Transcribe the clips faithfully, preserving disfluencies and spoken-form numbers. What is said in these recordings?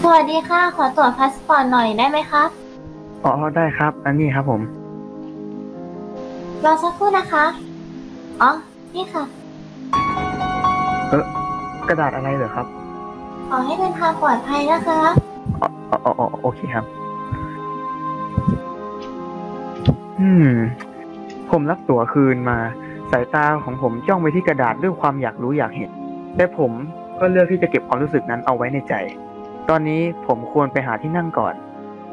สวัสดีค่ะขอตรวจพาสปอร์ตหน่อยได้ไหมครับอ๋อได้ครับอันนี้ครับผมรอสักครู่นะคะอ๋อนี่ค่ะเออกระดาษอะไรเหรอครับขอให้เดินทางปลอดภัยนะคะอ๋ออ๋ออ๋อโอเคครับอืมผมรับตั๋วคืนมาสายตาของผมจ้องไปที่กระดาษด้วยความอยากรู้อยากเห็นแต่ผมก็เลือกที่จะเก็บความรู้สึกนั้นเอาไว้ในใจตอนนี้ผมควรไปหาที่นั่งก่อน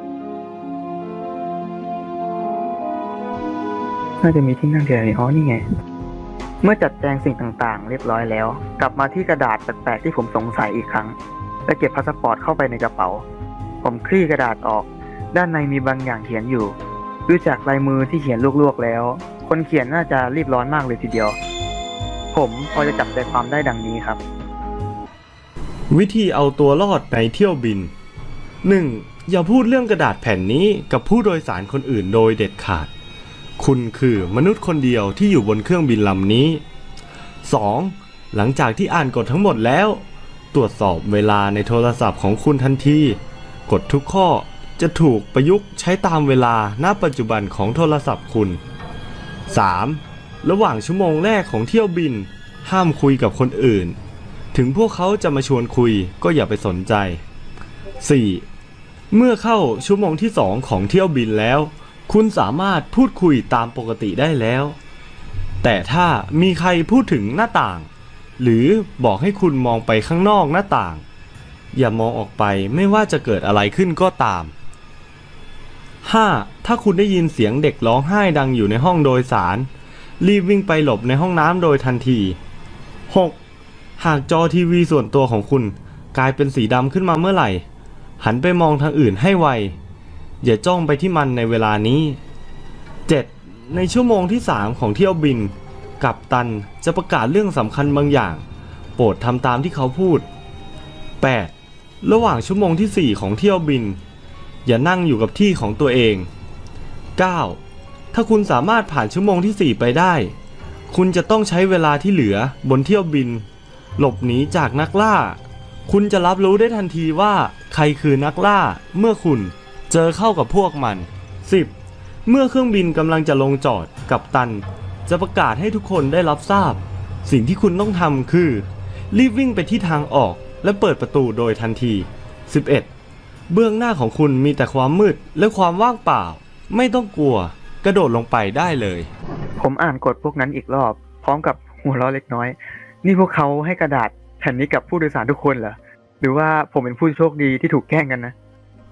น่าจะมีที่นั่งแถวนี้อ๋อนี่ไงเมื่อจัดแจงสิ่งต่างๆเรียบร้อยแล้วกลับมาที่กระดาษแปลกๆที่ผมสงสัยอีกครั้งและเก็บพาสปอร์ตเข้าไปในกระเป๋าผมคลี่กระดาษออกด้านในมีบางอย่างเขียนอยู่ดูจากลายมือที่เขียนลวกๆแล้วคนเขียนน่าจะรีบร้อนมากเลยทีเดียวผมพอจะจับใจความได้ดังนี้ครับวิธีเอาตัวรอดในเที่ยวบิน หนึ่ง. อย่าพูดเรื่องกระดาษแผ่นนี้กับผู้โดยสารคนอื่นโดยเด็ดขาดคุณคือมนุษย์คนเดียวที่อยู่บนเครื่องบินลำนี้ สอง. หลังจากที่อ่านกฎทั้งหมดแล้วตรวจสอบเวลาในโทรศัพท์ของคุณทันทีกฎทุกข้อจะถูกประยุกต์ใช้ตามเวลาณปัจจุบันของโทรศัพท์คุณ สาม. ระหว่างชั่วโมงแรกของเที่ยวบินห้ามคุยกับคนอื่นถึงพวกเขาจะมาชวนคุยก็อย่าไปสนใจ สี่. เมื่อเข้าชั่วโมงที่สองของเที่ยวบินแล้วคุณสามารถพูดคุยตามปกติได้แล้วแต่ถ้ามีใครพูดถึงหน้าต่างหรือบอกให้คุณมองไปข้างนอกหน้าต่างอย่ามองออกไปไม่ว่าจะเกิดอะไรขึ้นก็ตาม ห้า. ถ้าคุณได้ยินเสียงเด็กร้องไห้ดังอยู่ในห้องโดยสารรีบวิ่งไปหลบในห้องน้ำโดยทันที หก. หากจอทีวีส่วนตัวของคุณกลายเป็นสีดำขึ้นมาเมื่อไหร่หันไปมองทางอื่นให้ไวอย่าจ้องไปที่มันในเวลานี้ เจ็ด. ในชั่วโมงที่สามของเที่ยวบินกัปตันจะประกาศเรื่องสำคัญบางอย่างโปรดทำตามที่เขาพูด แปด. ระหว่างชั่วโมงที่สี่ของเที่ยวบินอย่านั่งอยู่กับที่ของตัวเอง เก้า. ถ้าคุณสามารถผ่านชั่วโมงที่สี่ไปได้คุณจะต้องใช้เวลาที่เหลือบนเที่ยวบินหลบหนีจากนักล่าคุณจะรับรู้ได้ทันทีว่าใครคือนักล่าเมื่อคุณเจอเข้ากับพวกมัน สิบ. เมื่อเครื่องบินกำลังจะลงจอดกัปตันจะประกาศให้ทุกคนได้รับทราบสิ่งที่คุณต้องทำคือรีบวิ่งไปที่ทางออกและเปิดประตูโดยทันที สิบเอ็ด. เบื้องหน้าของคุณมีแต่ความมืดและความว่างเปล่าไม่ต้องกลัวกระโดดลงไปได้เลยผมอ่านกฎพวกนั้นอีกรอบพร้อมกับหัวเราะเล็กน้อยนี่พวกเขาให้กระดาษแผ่นนี้กับผู้โดยสารทุกคนเหรอหรือว่าผมเป็นผู้โชคดีที่ถูกแกล้งกันนะ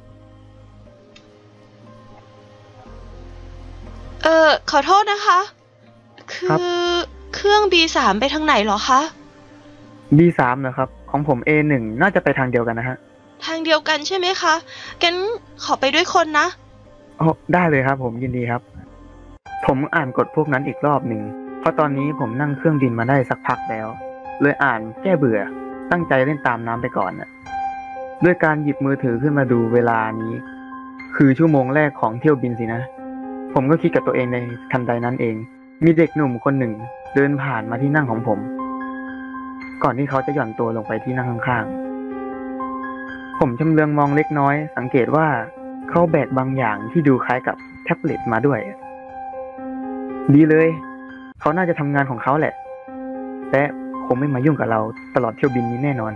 เออขอโทษนะคะคือเครื่อง บี สาม ไปทางไหนหรอคะบี สาม นะครับของผม เอ หนึ่ง น่าจะไปทางเดียวกันนะฮะทางเดียวกันใช่ไหมคะงั้นขอไปด้วยคนนะอ๋อได้เลยครับผมยินดีครับผมอ่านกฎพวกนั้นอีกรอบหนึ่งเพราะตอนนี้ผมนั่งเครื่องบินมาได้สักพักแล้วเลยอ่านแก้เบื่อตั้งใจเล่นตามน้ำไปก่อนนะด้วยการหยิบมือถือขึ้นมาดูเวลานี้คือชั่วโมงแรกของเที่ยวบินสินะผมก็คิดกับตัวเองในทันใดนั้นเองมีเด็กหนุ่มคนหนึ่งเดินผ่านมาที่นั่งของผมก่อนที่เขาจะหย่อนตัวลงไปที่นั่งข้างๆผมชำเลืองมองเล็กน้อยสังเกตว่าเขาแบกบางอย่างที่ดูคล้ายกับแท็บเล็ตมาด้วยดีเลยเขาน่าจะทำงานของเขาแหละแต่คงไม่มายุ่งกับเราตลอดเที่ยวบินนี้แน่นอน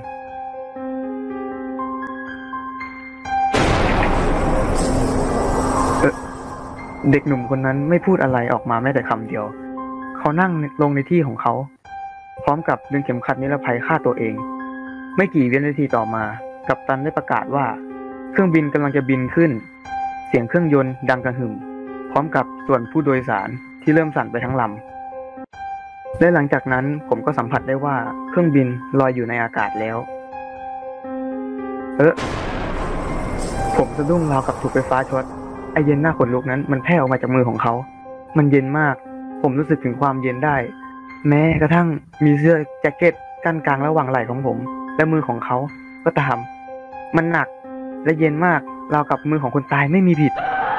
เออเด็กหนุ่มคนนั้นไม่พูดอะไรออกมาแม้แต่คำเดียวเขานั่งลงในที่ของเขาพร้อมกับดึงเข็มขัดนิรภัยฆ่าตัวเองไม่กี่วินาทีต่อมากัปตันได้ประกาศว่าเครื่องบินกำลังจะบินขึ้นเสียงเครื่องยนต์ดังกระหึ่มพร้อมกับส่วนผู้โดยสารที่เริ่มสั่นไปทั้งลำและหลังจากนั้นผมก็สัมผัสได้ว่าเครื่องบินลอยอยู่ในอากาศแล้วเออผมสะดุ้งราวกับถูกไฟฟ้าช็อตไอเย็นหน้าขนลุกนั้นมันแผ่ออกมาจากมือของเขามันเย็นมากผมรู้สึกถึงความเย็นได้แม้กระทั่งมีเสื้อแจ็คเก็ตกั้นกลางระหว่างไหล่ของผมและมือของเขาก็ตามมันหนักและเย็นมากราวกับมือของคนตายไม่มีผิด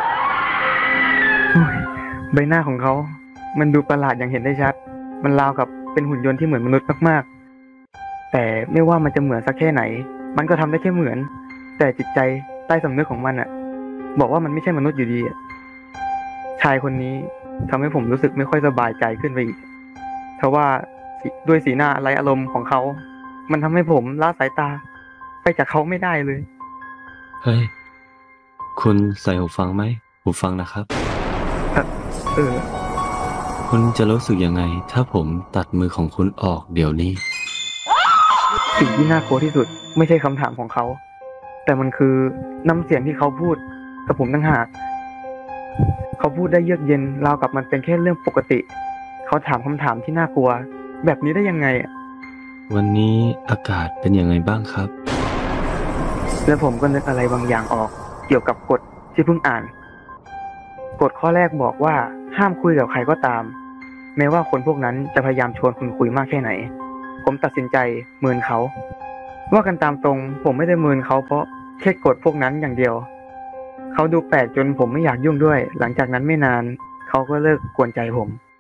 ใบหน้าของเขามันดูประหลาดอย่างเห็นได้ชัดมันราวกับเป็นหุ่นยนต์ที่เหมือนมนุษย์มากๆแต่ไม่ว่ามันจะเหมือนสักแค่ไหนมันก็ทำได้แค่เหมือนแต่จิตใจใต้สำนึกของมันอะบอกว่ามันไม่ใช่มนุษย์อยู่ดีอะชายคนนี้ทำให้ผมรู้สึกไม่ค่อยสบายใจขึ้นไปอีกเพราะว่าด้วยสีหน้าไร้อารมณ์ของเขามันทำให้ผมละสายตาไปจากเขาไม่ได้เลยเฮ้ย คุณใส่หูฟังไหม หูฟังนะครับเออคุณจะรู้สึกยังไง ถ้าผมตัดมือของคุณออกเดี๋ยวนี้สิ่งที่น่ากลัวที่สุดไม่ใช่คำถามของเขา แต่มันคือน้ำเสียงที่เขาพูดกับผมต่างหากเขาพูดได้เยือกเย็นราวกับมันเป็นแค่เรื่องปกติเขาถามคำถามที่น่ากลัวแบบนี้ได้ยังไงอะวันนี้อากาศเป็นยังไงบ้างครับแล้วผมก็นึกอะไรบางอย่างออกเกี่ยวกับกฎที่เพิ่งอ่านกฎข้อแรกบอกว่าห้ามคุยกับใครก็ตามแม้ว่าคนพวกนั้นจะพยายามชวนคุณคุยมากแค่ไหนผมตัดสินใจเมินเขาว่ากันตามตรงผมไม่ได้เมินเขาเพราะแค่กฎพวกนั้นอย่างเดียวเขาดูแปลกจนผมไม่อยากยุ่งด้วยหลังจากนั้นไม่นานเขาก็เลิกกวนใจผม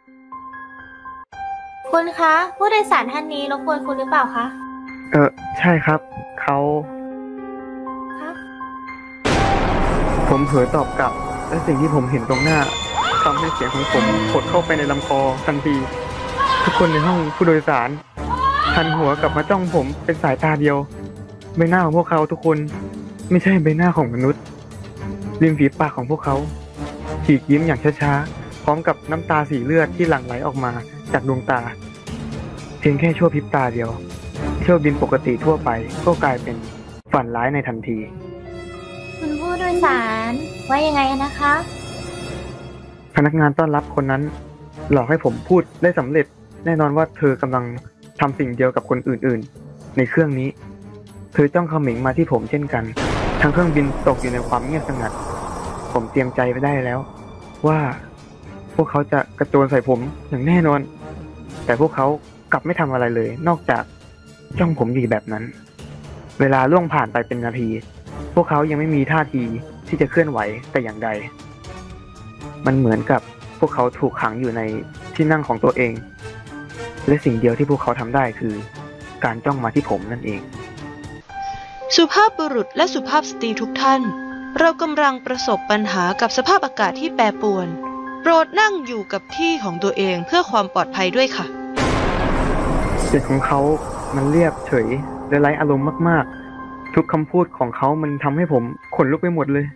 คุณคะผู้โดยสารท่านนี้รบกวนคุณหรือเปล่าคะเออใช่ครับเขาคะผมเผลอตอบกลับและสิ่งที่ผมเห็นตรงหน้าทำให้เสียงของผมกดเข้าไปในลำคอทันทีทุกคนในห้องผู้โดยสารหันหัวกลับมาจ้องผมเป็นสายตาเดียวใบหน้าของพวกเขาทุกคนไม่ใช่ใบหน้าของมนุษย์ริมฝีปากของพวกเขาฉีกยิ้มอย่างช้าๆพร้อมกับน้ำตาสีเลือดที่หลั่งไหลออกมาจากดวงตาเพียงแค่ชั่วพริบตาเดียวเที่ยวบินปกติทั่วไปก็กลายเป็นฝันร้ายในทันทีคุณผู้โดยสารว่ายังไงนะคะพนักงานต้อนรับคนนั้นหลอกให้ผมพูดได้สำเร็จแน่นอนว่าเธอกำลังทำสิ่งเดียวกับคนอื่นๆในเครื่องนี้เธอจ้องเขม็งมาที่ผมเช่นกันทั้งเครื่องบินตกอยู่ในความเงียบสงัดผมเตรียมใจไปได้แล้วว่าพวกเขาจะกระโจนใส่ผมอย่างแน่นอนแต่พวกเขากลับไม่ทำอะไรเลยนอกจากจ้องผมอยู่แบบนั้นเวลาล่วงผ่านไปเป็นนาทีพวกเขายังไม่มีท่าทีที่จะเคลื่อนไหวแต่อย่างใดมันเหมือนกับพวกเขาถูกขังอยู่ในที่นั่งของตัวเองและสิ่งเดียวที่พวกเขาทำได้คือการจ้องมาที่ผมนั่นเองสุภาพบุรุษและสุภาพสตรีทุกท่านเรากำลังประสบปัญหากับสภาพอากาศที่แปรปรวนโปรดนั่งอยู่กับที่ของตัวเองเพื่อความปลอดภัยด้วยค่ะเสียงของเขามันเรียบเฉยและไร้อารมณ์มากๆทุกคำพูดของเขามันทำให้ผมขนลุกไปหมดเลย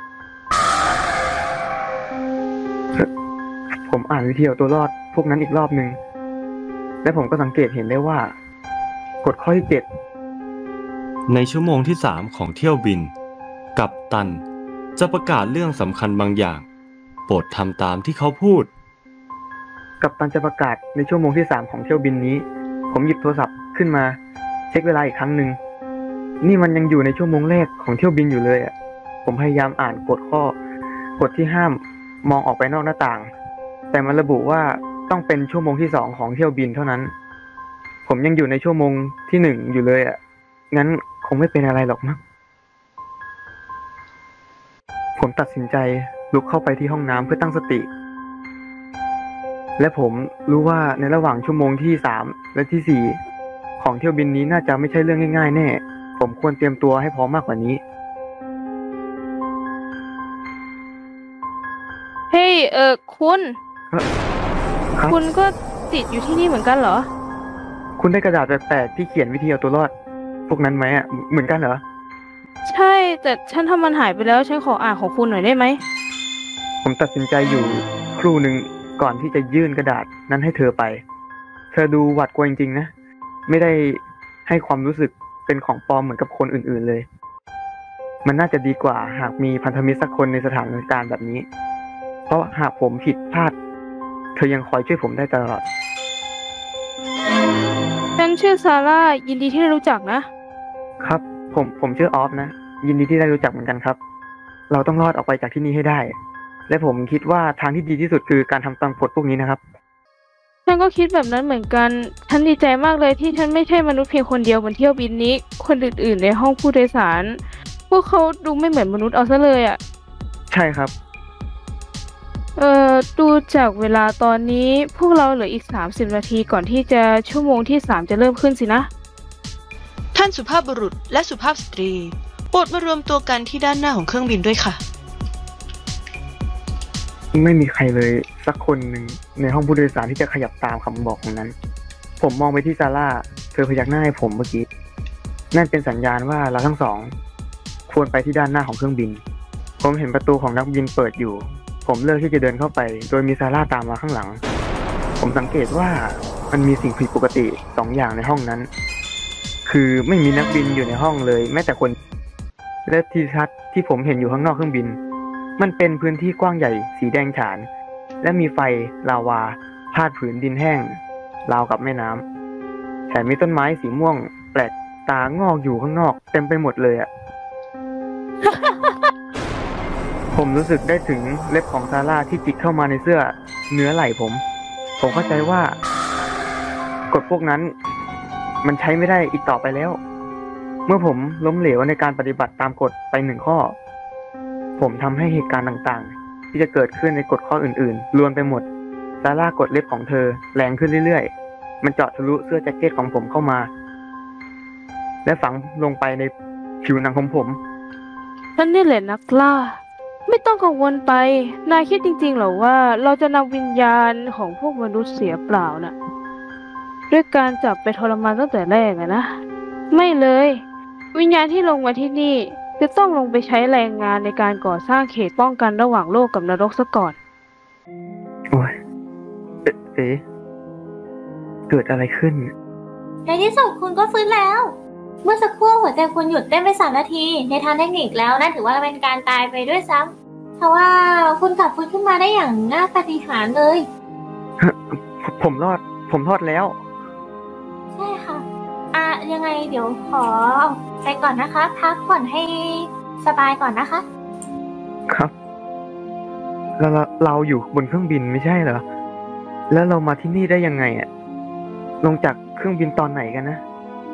ผมอ่านวิธีเอาตัวรอดพวกนั้นอีกรอบหนึ่งและผมก็สังเกตเห็นได้ว่ากฎข้อที่เจ็ดในชั่วโมงที่สามของเที่ยวบินกัปตันจะประกาศเรื่องสำคัญบางอย่างโปรดทำตามที่เขาพูดกัปตันจะประกาศในชั่วโมงที่สามของเที่ยวบินนี้ผมหยิบโทรศัพท์ขึ้นมาเช็คเวลาอีกครั้งหนึ่งนี่มันยังอยู่ในชั่วโมงแรกของเที่ยวบินอยู่เลยอ่ะผมพยายามอ่านกฎข้อกฎที่ห้ามมองออกไปนอกหน้าต่างแต่มันระบุว่าต้องเป็นชั่วโมงที่สองของเที่ยวบินเท่านั้นผมยังอยู่ในชั่วโมงที่หนึ่งอยู่เลยอ่ะงั้นคงไม่เป็นอะไรหรอกมั้งผมตัดสินใจลุกเข้าไปที่ห้องน้ำเพื่อตั้งสติและผมรู้ว่าในระหว่างชั่วโมงที่สามและที่สี่ของเที่ยวบินนี้น่าจะไม่ใช่เรื่องง่ายๆแน่ผมควรเตรียมตัวให้พร้อมมากกว่านี้เฮ้ย เออคุณครับคุณก็ติดอยู่ที่นี่เหมือนกันเหรอคุณได้กระดาษแปลกๆที่เขียนวิธีเอาตัวรอดพวกนั้นไหมอ่ะเหมือนกันเหรอใช่แต่ฉันทำมันหายไปแล้วฉันขออ่านของคุณหน่อยได้ไหมผมตัดสินใจอยู่ครู่หนึ่งก่อนที่จะยื่นกระดาษนั้นให้เธอไปเธอดูหวาดกลัวจริงๆนะไม่ได้ให้ความรู้สึกเป็นของปลอมเหมือนกับคนอื่นๆเลยมันน่าจะดีกว่าหากมีพันธมิตรสักคนในสถานการณ์แบบนี้เพราะหากผมผิดพลาดเธอยังคอยช่วยผมได้ตลอดฉันชื่อซาร่ายินดีที่ได้รู้จักนะครับผมผมชื่อออฟนะยินดีที่ได้รู้จักเหมือนกันครับเราต้องรอดออกไปจากที่นี่ให้ได้และผมคิดว่าทางที่ดีที่สุดคือการทำตามกฎพวกนี้นะครับฉันก็คิดแบบนั้นเหมือนกันฉันดีใจมากเลยที่ฉันไม่ใช่มนุษย์เพียงคนเดียวบนเที่ยวบินนี้คนอื่นๆในห้องผู้โดยสารพวกเขาดูไม่เหมือนมนุษย์เอาซะเลยอ่ะใช่ครับเอ่อดูจากเวลาตอนนี้พวกเราเหลืออีกสามสิบนาทีก่อนที่จะชั่วโมงที่สามจะเริ่มขึ้นสินะท่านสุภาพบุรุษและสุภาพสตรีโปรดมารวมตัวกันที่ด้านหน้าของเครื่องบินด้วยค่ะไม่มีใครเลยสักคนหนึ่งในห้องผู้โดยสารที่จะขยับตามคำบอกของนั้น ผมมองไปที่ซาร่าเธอพยักหน้าให้ผมเมื่อกี้นั่นเป็นสัญญาณว่าเราทั้งสองควรไปที่ด้านหน้าของเครื่องบินผมเห็นประตูของนักบินเปิดอยู่ผมเลือกที่จะเดินเข้าไปโดยมีซาร่าตามมาข้างหลังผมสังเกตว่ามันมีสิ่งผิดปกติสองอย่างในห้องนั้นคือไม่มีนักบินอยู่ในห้องเลยแม้แต่คนและที่ชัดที่ผมเห็นอยู่ข้างนอกเครื่องบินมันเป็นพื้นที่กว้างใหญ่สีแดงฉานและมีไฟลาวาพาดผืนดินแห้งราวกับแม่น้ำแถมมีต้นไม้สีม่วงแปลกตางอกอยู่ข้างนอกเต็มไปหมดเลยอะ ผมรู้สึกได้ถึงเล็บของซาร่าที่จิกเข้ามาในเสื้อเนื้อไหล่ผมผมเข้าใจว่ากฎพวกนั้นมันใช้ไม่ได้อีกต่อไปแล้วเมื่อผมล้มเหลวในการปฏิบัติตามกฎไปหนึ่งข้อผมทำให้เหตุการณ์ต่างๆที่จะเกิดขึ้นในกฎข้ออื่นๆรวนไปหมดซาร่ากดเล็บของเธอแรงขึ้นเรื่อยๆมันเจาะทะลุเสื้อแจ็คเก็ตของผมเข้ามาและฝังลงไปในผิวหนังของผมฉันนี่แหละนักล่าไม่ต้องกังวลไปนายคิดจริงๆหรอว่าเราจะนำวิญญาณของพวกมนุษย์เสียเปล่าน่ะด้วยการจับไปทรมานตั้งแต่แรกอะนะไม่เลยวิญญาณที่ลงมาที่นี่จะต้องลงไปใช้แรงงานในการก่อสร้างเขตป้องกันระหว่างโลกกับนรกซะก่อนโอ้ยเอ๊ะเอ๊ะเกิดอะไรขึ้นในที่สุดคุณก็ฟื้นแล้วเมื่อสักครู่หัวใจคุณหยุดเต้นไปสามนาทีในทางเทคนิคแล้วนั่นถือว่าเป็นการตายไปด้วยซ้ำเพราะว่าคุณกลับฟื้นขึ้นมาได้อย่างน่าปาฏิหาริย์เลยผมรอดผมรอดแล้วใช่ค่ะอ่ะยังไงเดี๋ยวขอไปก่อนนะคะพักผ่อนให้สบายก่อนนะคะครับแล้วเราอยู่บนเครื่องบินไม่ใช่เหรอแล้วเรามาที่นี่ได้ยังไงอะลงจากเครื่องบินตอนไหนกันนะ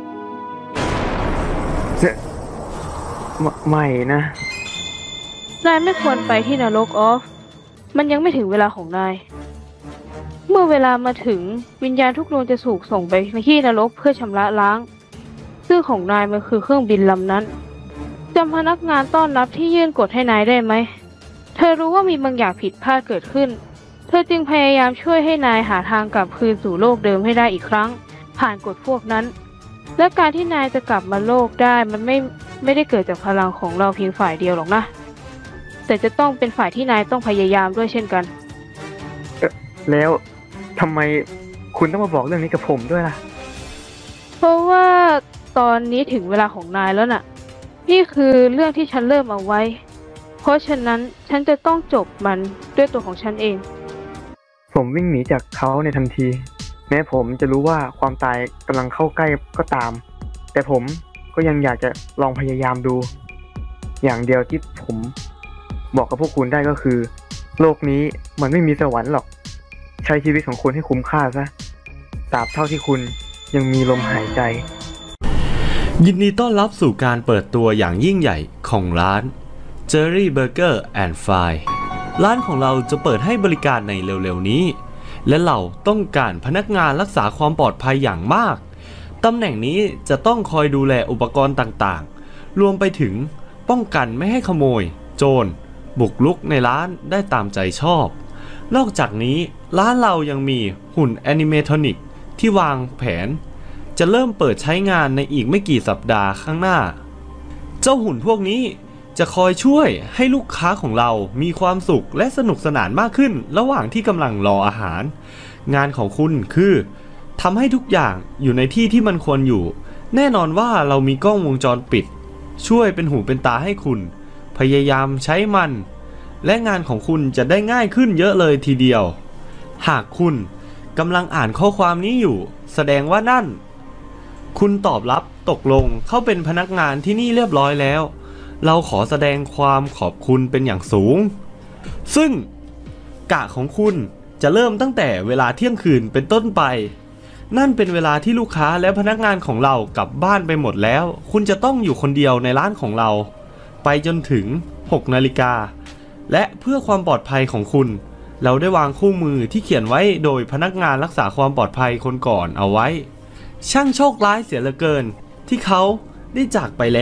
ไม่นะนายไม่ควรไปที่นรกออฟมันยังไม่ถึงเวลาของนายเมื่อเวลามาถึงวิญญาณทุกดวงจะถูกส่งไปที่นรกเพื่อชำระล้างซึ่งของนายมันคือเครื่องบินลำนั้นจำพนักงานต้อนรับที่ยื่นกฎให้นายได้ไหมเธอรู้ว่ามีบางอย่างผิดพลาดเกิดขึ้นเธอจึงพยายามช่วยให้นายหาทางกลับคืนสู่โลกเดิมให้ได้อีกครั้งผ่านกฎพวกนั้นและการที่นายจะกลับมาโลกได้มันไม่ไม่ได้เกิดจากพลังของเราเพียงฝ่ายเดียวหรอกนะแต่จะต้องเป็นฝ่ายที่นายต้องพยายามด้วยเช่นกันแล้วทำไมคุณต้องมาบอกเรื่องนี้กับผมด้วยล่ะเพราะว่าตอนนี้ถึงเวลาของนายแล้วน่ะนี่คือเรื่องที่ฉันเริ่มเอาไว้เพราะฉะนั้นฉันจะต้องจบมันด้วยตัวของฉันเองผมวิ่งหนีจากเขาในทันทีแม้ผมจะรู้ว่าความตายกำลังเข้าใกล้ก็ตามแต่ผมก็ยังอยากจะลองพยายามดูอย่างเดียวที่ผมบอกกับพวกคุณได้ก็คือโลกนี้มันไม่มีสวรรค์หรอกใช้ชีวิตของคุณให้คุ้มค่าซะตราบเท่าที่คุณยังมีลมหายใจยินดีต้อนรับสู่การเปิดตัวอย่างยิ่งใหญ่ของร้าน Jerry Burger and Fry ร้านของเราจะเปิดให้บริการในเร็วๆนี้และเราต้องการพนักงานรักษาความปลอดภัยอย่างมากตำแหน่งนี้จะต้องคอยดูแลอุปกรณ์ต่างๆรวมไปถึงป้องกันไม่ให้ขโมยโจรบุกรุกในร้านได้ตามใจชอบนอกจากนี้ร้านเรายังมีหุ่นแอนิเมทรอนิกที่วางแผนจะเริ่มเปิดใช้งานในอีกไม่กี่สัปดาห์ข้างหน้าเจ้าหุ่นพวกนี้จะคอยช่วยให้ลูกค้าของเรามีความสุขและสนุกสนานมากขึ้นระหว่างที่กำลังรออาหารงานของคุณคือทำให้ทุกอย่างอยู่ในที่ที่มันควรอยู่แน่นอนว่าเรามีกล้องวงจรปิดช่วยเป็นหูเป็นตาให้คุณพยายามใช้มันและงานของคุณจะได้ง่ายขึ้นเยอะเลยทีเดียวหากคุณกำลังอ่านข้อความนี้อยู่แสดงว่านั่นคุณตอบรับตกลงเข้าเป็นพนักงานที่นี่เรียบร้อยแล้วเราขอแสดงความขอบคุณเป็นอย่างสูงซึ่งกะของคุณจะเริ่มตั้งแต่เวลาเที่ยงคืนเป็นต้นไปนั่นเป็นเวลาที่ลูกค้าและพนักงานของเรากลับบ้านไปหมดแล้วคุณจะต้องอยู่คนเดียวในร้านของเราไปจนถึงหกนาฬิกาและเพื่อความปลอดภัยของคุณเราได้วางคู่มือที่เขียนไว้โดยพนักงานรักษาความปลอดภัยคนก่อนเอาไว้ช่างโชคร้ายเสียเหลือเกินที่เขาได้จากไปแล้ว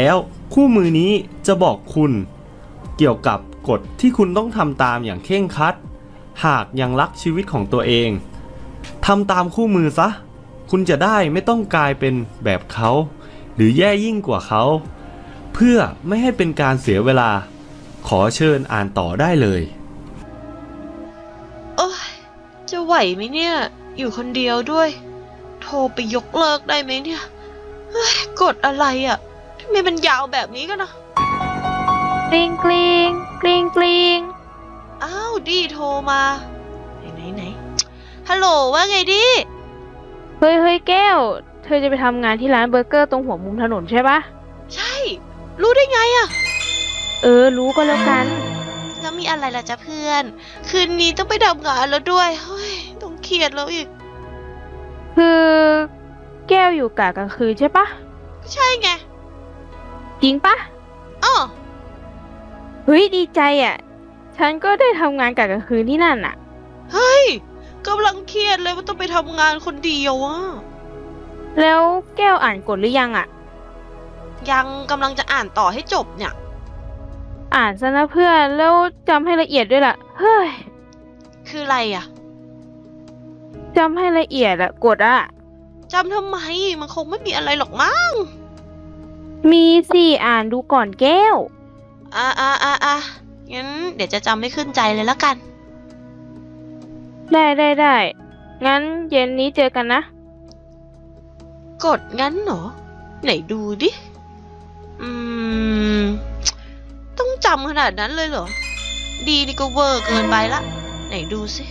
คู่มือนี้จะบอกคุณเกี่ยวกับกฎที่คุณต้องทำตามอย่างเคร่งครัดหากยังรักชีวิตของตัวเองทำตามคู่มือซะคุณจะได้ไม่ต้องกลายเป็นแบบเขาหรือแย่ยิ่งกว่าเขาเพื่อไม่ให้เป็นการเสียเวลาขอเชิญอ่านต่อได้เลยโอ้ยจะไหวไหมเนี่ยอยู่คนเดียวด้วยโทรไปยกเลิกได้ไหมเนี่ยเฮ้ยกดอะไรอ่ะทำไมมันยาวแบบนี้กันนะกริงกริงกริงกริงอ้าวดีโทรมาไหนไหนไหนฮัลโหลว่าไงดิเฮ้ยเฮ้ยแก้วเธอจะไปทำงานที่ร้านเบอร์เกอร์ตรงหัวมุมถนนใช่ปะใช่รู้ได้ไงอะเออรู้ก็แล้วกันแล้วมีอะไรล่ะจ๊ะเพื่อนคืนนี้ต้องไปทำงานแล้วด้วยเฮ้ยต้องเครียดแล้วอีกคือแก้วอยู่กะกลางคืนใช่ปะใช่ไงจริงปะอ๋อเฮ้ยดีใจอ่ะฉันก็ได้ทำงานกะกลางคืนที่นั่นอ่ะเฮ้ยกำลังเครียดเลยว่าต้องไปทำงานคนเดียวอ่ะแล้วแก้วอ่านกฎหรือยังอ่ะยังกำลังจะอ่านต่อให้จบเนี่ยอ่านซะนะเพื่อนแล้วจำให้ละเอียดด้วยล่ะเฮ้ยคืออะไรอ่ะจำให้ละเอียดอะกฎอะจำทำไมมันคงไม่มีอะไรหรอกมั้งมีสิอ่านดูก่อนแก้วอ่าอ่าอ่าอ่างั้นเดี๋ยวจะจำไม่ขึ้นใจเลยละกันได้ได้ได้งั้นเย็นนี้เจอกันนะกดงั้นเหรอไหนดูดิอืมต้องจำขนาดนั้นเลยเหรอดีนี่ก็เวอร์เกินไปละไหนดูสิ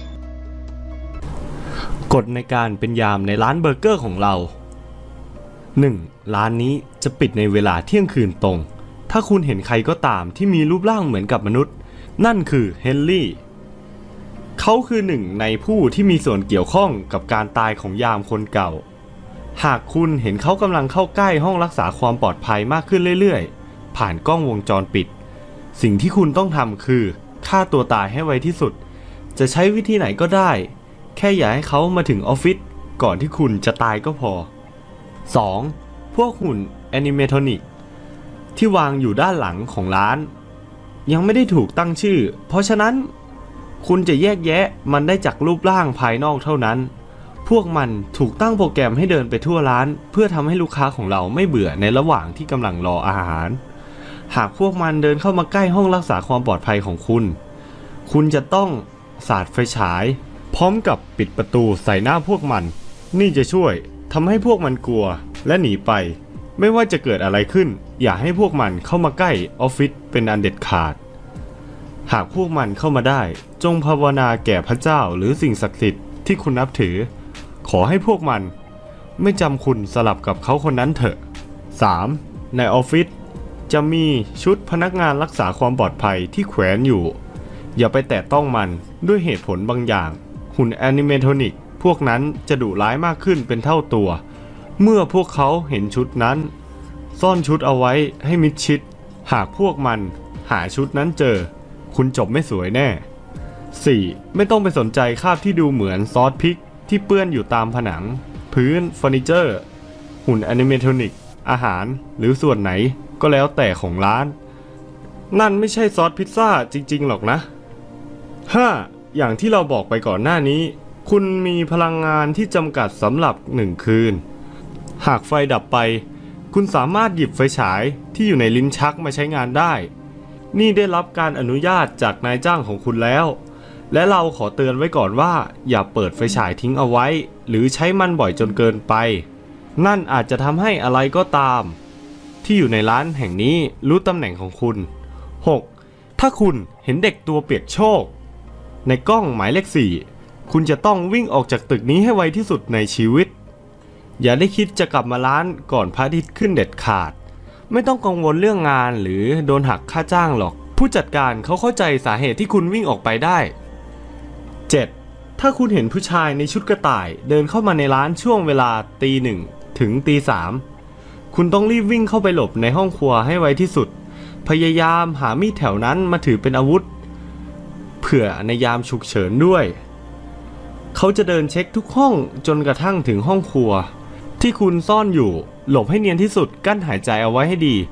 กฎในการเป็นยามในร้านเบอร์เกอร์ของเรา หนึ่ง. ร้านนี้จะปิดในเวลาเที่ยงคืนตรงถ้าคุณเห็นใครก็ตามที่มีรูปร่างเหมือนกับมนุษย์นั่นคือเฮนรี่เขาคือหนึ่งในผู้ที่มีส่วนเกี่ยวข้องกับการตายของยามคนเก่าหากคุณเห็นเขากำลังเข้าใกล้ห้องรักษาความปลอดภัยมากขึ้นเรื่อยๆผ่านกล้องวงจรปิดสิ่งที่คุณต้องทำคือฆ่าตัวตายให้ไวที่สุดจะใช้วิธีไหนก็ได้แค่อย่าให้เขามาถึงออฟฟิศก่อนที่คุณจะตายก็พอ สอง. พวกหุ่นแอนิเมทรอนิกที่วางอยู่ด้านหลังของร้านยังไม่ได้ถูกตั้งชื่อเพราะฉะนั้นคุณจะแยกแยะมันได้จากรูปร่างภายนอกเท่านั้นพวกมันถูกตั้งโปรแกรมให้เดินไปทั่วร้านเพื่อทำให้ลูกค้าของเราไม่เบื่อในระหว่างที่กำลังรออาหารหากพวกมันเดินเข้ามาใกล้ห้องรักษาความปลอดภัยของคุณคุณจะต้องสาดไฟฉายพร้อมกับปิดประตูใส่หน้าพวกมันนี่จะช่วยทำให้พวกมันกลัวและหนีไปไม่ว่าจะเกิดอะไรขึ้นอย่าให้พวกมันเข้ามาใกล้ออฟฟิศเป็นอันเด็ดขาดหากพวกมันเข้ามาได้จงภาวนาแก่พระเจ้าหรือสิ่งศักดิ์สิทธิ์ที่คุณนับถือขอให้พวกมันไม่จำคุณสลับกับเขาคนนั้นเถอะ สาม. ในออฟฟิศจะมีชุดพนักงานรักษาความปลอดภัยที่แขวนอยู่อย่าไปแตะต้องมันด้วยเหตุผลบางอย่างหุ่นแอนิเมทรอนิกพวกนั้นจะดุร้ายมากขึ้นเป็นเท่าตัวเมื่อพวกเขาเห็นชุดนั้นซ่อนชุดเอาไว้ให้มิดชิดหากพวกมันหาชุดนั้นเจอคุณจบไม่สวยแน่ สี่. ไม่ต้องไปสนใจคราบที่ดูเหมือนซอสพริกที่เปื้อนอยู่ตามผนังพื้นเฟอร์นิเจอร์หุ่นแอนิเมทรอนิกอาหารหรือส่วนไหนก็แล้วแต่ของร้านนั่นไม่ใช่ซอสพิซซ่าจริงๆหรอกนะ ห้า. อย่างที่เราบอกไปก่อนหน้านี้คุณมีพลังงานที่จำกัดสำหรับหนึ่งคืนหากไฟดับไปคุณสามารถหยิบไฟฉายที่อยู่ในลิ้นชักมาใช้งานได้นี่ได้รับการอนุญาตจากนายจ้างของคุณแล้วและเราขอเตือนไว้ก่อนว่าอย่าเปิดไฟฉายทิ้งเอาไว้หรือใช้มันบ่อยจนเกินไปนั่นอาจจะทำให้อะไรก็ตามที่อยู่ในร้านแห่งนี้รู้ตำแหน่งของคุณ หก. ถ้าคุณเห็นเด็กตัวเปียกโชกในกล้องหมายเลขสี่คุณจะต้องวิ่งออกจากตึกนี้ให้ไวที่สุดในชีวิตอย่าได้คิดจะกลับมาร้านก่อนพระอาทิตย์ขึ้นเด็ดขาดไม่ต้องกังวลเรื่องงานหรือโดนหักค่าจ้างหรอกผู้จัดการเขาเข้าใจสาเหตุที่คุณวิ่งออกไปได้ เจ็ด. ถ้าคุณเห็นผู้ชายในชุดกระต่ายเดินเข้ามาในร้านช่วงเวลาตีหนึ่งถึงตีสามคุณต้องรีบวิ่งเข้าไปหลบในห้องครัวให้ไวที่สุดพยายามหามีดแถวนั้นมาถือเป็นอาวุธเผื่อในยามฉุกเฉินด้วยเขาจะเดินเช็คทุกห้องจนกระทั่งถึงห้องครัวที่คุณซ่อนอยู่หลบให้เนียนที่สุดกั้นหายใจเอาไว้ให้ดี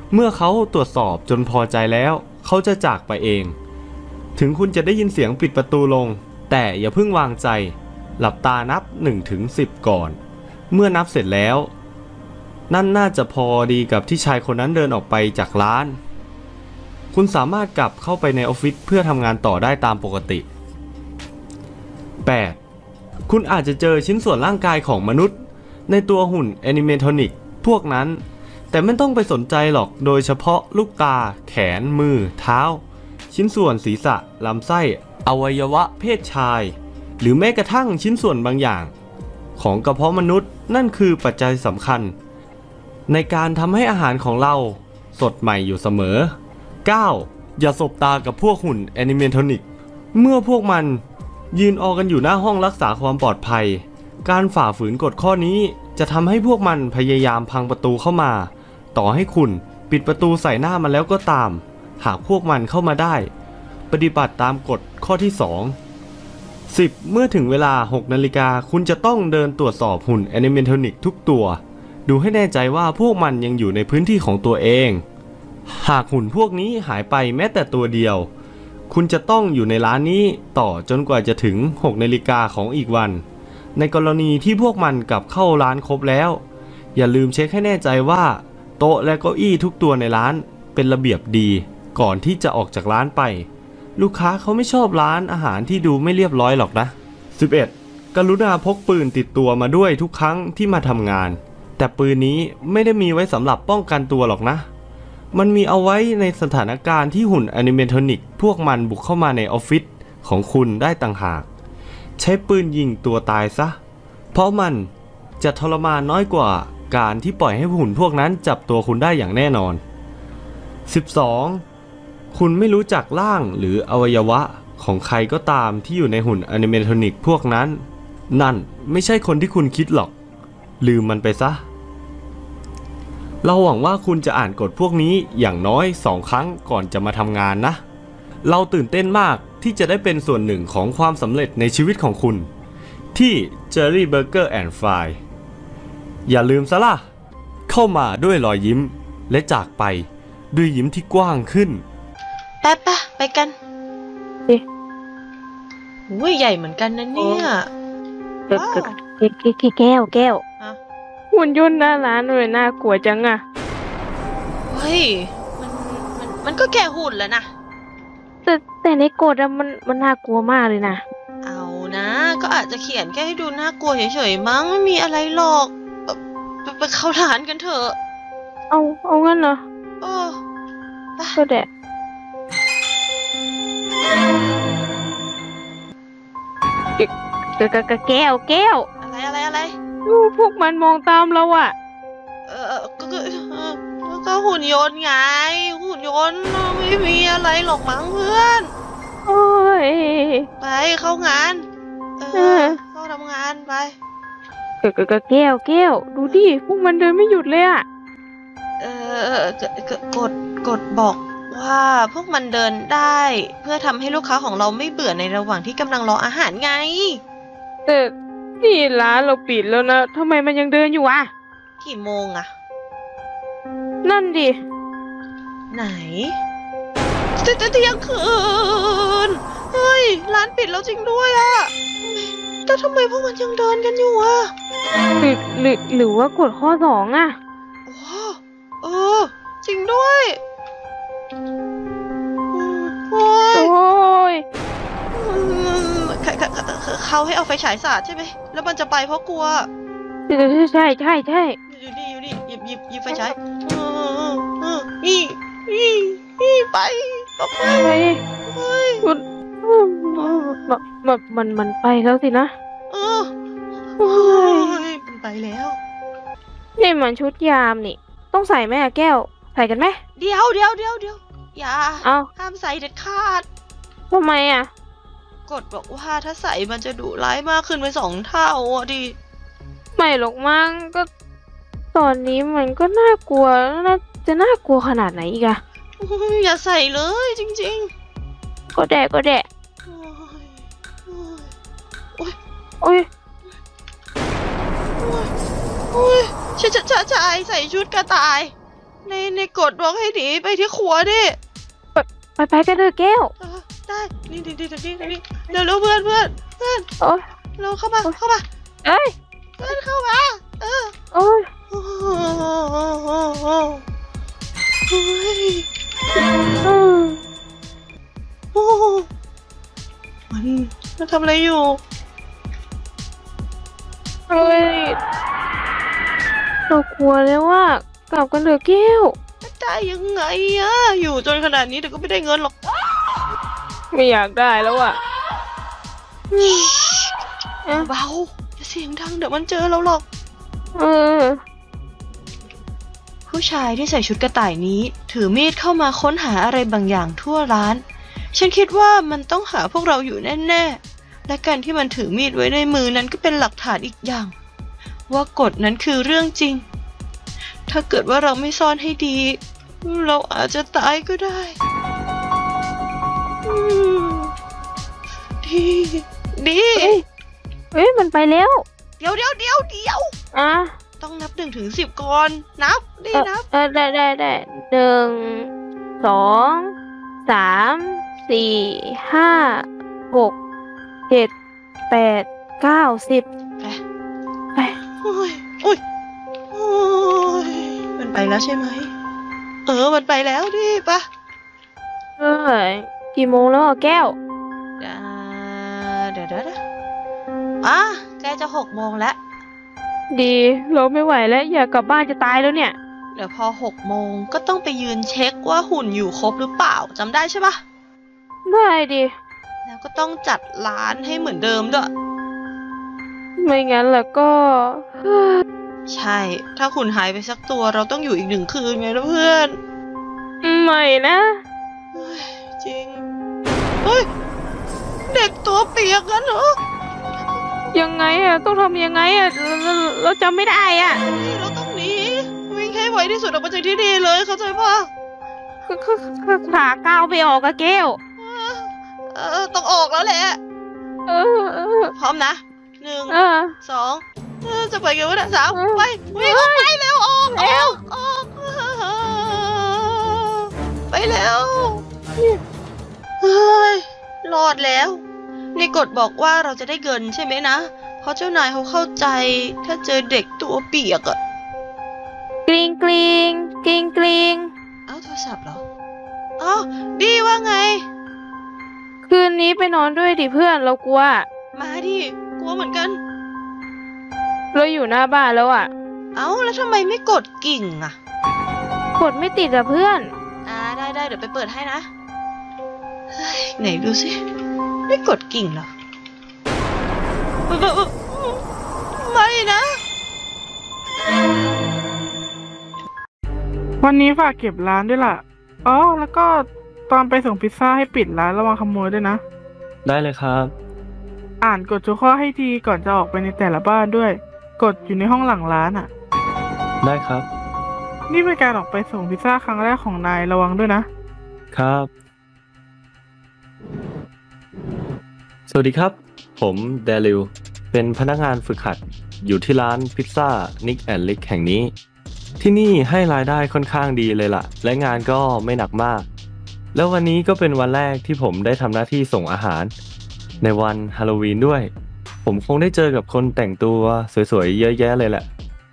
เมื่อเขาตรวจสอบจนพอใจแล้วเขาจะจากไปเองถึงคุณจะได้ยินเสียงปิดประตูลงแต่อย่าเพิ่งวางใจหลับตานับ หนึ่งถึงสิบ ก่อนเมื่อนับเสร็จแล้วนั่นน่าจะพอดีกับที่ชายคนนั้นเดินออกไปจากร้านคุณสามารถกลับเข้าไปในออฟฟิศเพื่อทำงานต่อได้ตามปกติ แปด. คุณอาจจะเจอชิ้นส่วนร่างกายของมนุษย์ในตัวหุ่นแอนิเมทรอนิกพวกนั้นแต่ไม่ต้องไปสนใจหรอกโดยเฉพาะลูกตาแขนมือเท้าชิ้นส่วนศีรษะลำไส้อวัยวะเพศชายหรือแม้กระทั่งชิ้นส่วนบางอย่างของกระเพาะมนุษย์นั่นคือปัจจัยสำคัญในการทำให้อาหารของเราสดใหม่อยู่เสมอ เก้า. อย่าสบตากับพวกหุ่นแอนิเมทรอนิกเมื่อพวกมันยืนออกันอยู่หน้าห้องรักษาความปลอดภัยการฝ่าฝืนกฎข้อนี้จะทำให้พวกมันพยายามพังประตูเข้ามาต่อให้คุณปิดประตูใส่หน้ามันแล้วก็ตามหากพวกมันเข้ามาได้ปฏิบัติตามกฎข้อที่สอง สิบ. เมื่อถึงเวลา หกนาฬิกาคุณจะต้องเดินตรวจสอบหุ่นแอนิเมทรอนิกทุกตัวดูให้แน่ใจว่าพวกมันยังอยู่ในพื้นที่ของตัวเองหากหุ่นพวกนี้หายไปแม้แต่ตัวเดียวคุณจะต้องอยู่ในร้านนี้ต่อจนกว่าจะถึง หกนาฬิกาของอีกวันในกรณีที่พวกมันกลับเข้าร้านครบแล้วอย่าลืมเช็คให้แน่ใจว่าโต๊ะและเก้าอี้ทุกตัวในร้านเป็นระเบียบดีก่อนที่จะออกจากร้านไปลูกค้าเขาไม่ชอบร้านอาหารที่ดูไม่เรียบร้อยหรอกนะ สิบเอ็ด. กรุณาพกปืนติดตัวมาด้วยทุกครั้งที่มาทำงานแต่ปืนนี้ไม่ได้มีไว้สำหรับป้องกันตัวหรอกนะมันมีเอาไว้ในสถานการณ์ที่หุ่นแอนิเมทรอนิกพวกมันบุกเข้ามาในออฟฟิศของคุณได้ต่างหากใช้ปืนยิงตัวตายซะเพราะมันจะทรมานน้อยกว่าการที่ปล่อยให้หุ่นพวกนั้นจับตัวคุณได้อย่างแน่นอน สิบสอง. คุณไม่รู้จักร่างหรืออวัยวะของใครก็ตามที่อยู่ในหุ่นแอนิเมทรอนิกพวกนั้นนั่นไม่ใช่คนที่คุณคิดหรอกลืมมันไปซะเราหวังว่าคุณจะอ่านกฎพวกนี้อย่างน้อยสองครั้งก่อนจะมาทำงานนะเราตื่นเต้นมากที่จะได้เป็นส่วนหนึ่งของความสำเร็จในชีวิตของคุณที่ Jerry Burger and Fry อย่าลืมซะล่ะเข้ามาด้วยรอยยิ้มและจากไปด้วยยิ้มที่กว้างขึ้นแป๊บปะไปกันเอ๊ะโอ้ยใหญ่เหมือนกันนะเนี่ยแก้วแก้วแก้วหุ่นยนต์หน้าร้านเลยน่ากลัวจังอะเฮ้ยมันมันมันก็แค่หุ่นแหละนะแต่แต่ในกฎอะมันมันน่ากลัวมากเลยนะเอานะก็อาจจะเขียนแค่ให้ดูน่ากลัวเฉยๆมั้งไม่มีอะไรหรอกไปไปเข้าร้านกันเถอะเอาเอางั้นเหรอเออก็แดะแก้วแก้วแก้วอะไรอะไรอะไรดูพวกมันมองตามเราอะเออก็ก็ก็หุ่นยนต์ไงหุ่นยนต์ไม่มีอะไรหรอกมั้งเพื่อนโอ้ยไปเข้างานเออเข้าทำงานไปแก้วแก้วแก้วดูดิพวกมันเดินไม่หยุดเลยอะเออกดกดบอกว่าพวกมันเดินได้เพื่อทำให้ลูกค้าของเราไม่เบื่อในระหว่างที่กำลังรออาหารไงแต่นี่ร้านเราปิดแล้วนะทำไมมันยังเดินอยู่อ่ะกี่โมงอะนั่นดิไหนจะจะเที่ยงคืนเฮ้ยร้านปิดแล้วจริงด้วยอะแต่ทำไมพวกมันยังเดินกันอยู่อะหรือหรือหรือว่ากฎข้อสองอะโอ้เออจริงด้วยโอ้ยเขาให้เอาไฟฉายสาดใช่ไหมแล้วมันจะไปเพราะกลัวใช่ใช่ใช่ใช่อยู่นี่อยู่นี่หยิบหยิบหยิบไฟฉายนี่นี่นี่ไปต่อไปมันมันมันมันไปแล้วสินะเออโอ้ยมันไปแล้วนี่มันชุดยามนี่ต้องใส่ไหมอะแก้วใส่กันไหมเดี๋ยวเดี๋ยวเดี๋ยวเดี๋ยวอย่าห้ามใส่เด็ดขาดทำไมอะกฎบอกว่าถ้าใส่มันจะดุร้ายมากขึ้นไปสองเท่าอ่ะดิไม่หรอกมั้งก็ตอนนี้มันก็น่ากลัวน่าจะน่ากลัวขนาดไหนอีกอะอย่าใส่เลยจริงๆก็แดะก็แดะโอ้ยโอ้ยโอ้ยใช่ใช่ใช่ใส่ชุดกระต่ายในในกฎบอกให้หนีไปที่ครัวดิไปไปกันเถอะแก้วเออได้นี่นี่นี่นี่นี่เดี๋ยวเร็วเพื่อนเพื่อนเพื่อนโอ้ยเร็วเข้ามาเข้ามาเอ้ยเพื่อนเข้ามาเออโอ้ยโอ้โหเฮ้ยอืมโอ้มันมันทำอะไรอยู่เฮ้ยเรากลัวแล้วว่ากลับกันเถอะแก้วได้ยังไงอะอยู่จนขนาดนี้แต่ก็ไม่ได้เงินหรอกไม่อยากได้แล้วอ่ะอืมเบาอย่าเสียงดังเดี๋ยวมันเจอเราหรอกเออผู้ชายที่ใส่ชุดกระต่ายนี้ถือมีดเข้ามาค้นหาอะไรบางอย่างทั่วร้านฉันคิดว่ามันต้องหาพวกเราอยู่แน่ๆและการที่มันถือมีดไว้ในมือนั้นก็เป็นหลักฐานอีกอย่างว่ากฎนั้นคือเรื่องจริงถ้าเกิดว่าเราไม่ซ่อนให้ดีเราอาจจะตายก็ได้อืมดีดีเอ้ยเอ้ยมันไปแล้วเดี๋ยวเดี๋ยวเดี๋ยวเดี๋ยวอ่ะต้องนับหนึ่งถึงสิบก่อนนับดีเออนับเออได้ได้ได้หนึ่งสองสามสี่ห้าหกเจ็ดแปดเก้าสิบไปไปโอ้ยโอ้ยโอ้ยมันไปแล้วใช่ไหมเออมันไปแล้วดิปะเอ้ยกี่โมงแล้วอ่ะแก้วอ่าเดี๋ยวเดี๋ยวเดี๋ยวอ่ะใกล้จะหกโมงแล้วดีเราไม่ไหวแล้วอยากกลับบ้านจะตายแล้วเนี่ยเดี๋ยวพอหกโมงก็ต้องไปยืนเช็คว่าหุ่นอยู่ครบหรือเปล่าจำได้ใช่ปะได้ดิแล้วก็ต้องจัดร้านให้เหมือนเดิมด้วยไม่งั้นแล้วก็ใช่ ถ้าหุ่นหายไปสักตัวเราต้องอยู่อีกหนึ่งคืนไงนะเพื่อนไม่นะเฮ้ยจริงเฮ้ยเด็กตัวเปียกกันเหรอยังไงอ่ะต้องทำยังไงอ่ะเราเราเราจำไม่ได้อ่ะเฮ้ยเราต้องหนีวิ่งให้ไวที่สุดออกไปจากที่นี่เลยเข้าใจป่ะก็ก็ก็ขาก้าวไปออกกับแก้วเออต้องออกแล้วแหละเออเออพร้อมนะหนึ่งเออสองเออจะไปกันวะเนี่ยสามเออไปวิ่งออกไปเร็วออกอเร็อวกออกไปเร็วเฮ้ยรอดแล้วในกฎบอกว่าเราจะได้เงินใช่ไหมนะเพราะเจ้านายเขาเข้าใจถ้าเจอเด็กตัวเปียกอะกริงกริงกริงกริงเอ้าโทรศัพท์เหรออ้าวดีว่าไงคืนนี้ไปนอนด้วยดิเพื่อนเรากลัวมาดิกลัวเหมือนกันเราอยู่หน้าบ้านแล้วอ่ะเอ้าแล้วทำไมไม่กดกิ่งอะกดไม่ติดอ่ะเพื่อนอ่าได้ได้เดี๋ยวไปเปิดให้นะเฮ้ยไหนดูสิไม่กดกิ่งเหรอไม่ไม่ไม่นะวันนี้ฝากเก็บร้านด้วยล่ะอ๋อแล้วก็ตอนไปส่งพิซซ่าให้ปิดร้านระวังขโมยด้วยนะได้เลยครับอ่านกฎทุกข้อให้ดีก่อนจะออกไปในแต่ละบ้านด้วยกฎอยู่ในห้องหลังร้านอ่ะได้ครับนี่เป็นการออกไปส่งพิซซ่าครั้งแรกของนายระวังด้วยนะครับสวัสดีครับ ผมเดลิวเป็นพนักงานฝึกหัดอยู่ที่ร้านพิซซ่านิกแอนด์ลิกแห่งนี้ ที่นี่ให้รายได้ค่อนข้างดีเลยล่ะ และงานก็ไม่หนักมาก แล้ววันนี้ก็เป็นวันแรกที่ผมได้ทำหน้าที่ส่งอาหารในวันฮาโลวีนด้วย ผมคงได้เจอกับคนแต่งตัวสวยๆเยอะแยะเลยแหละ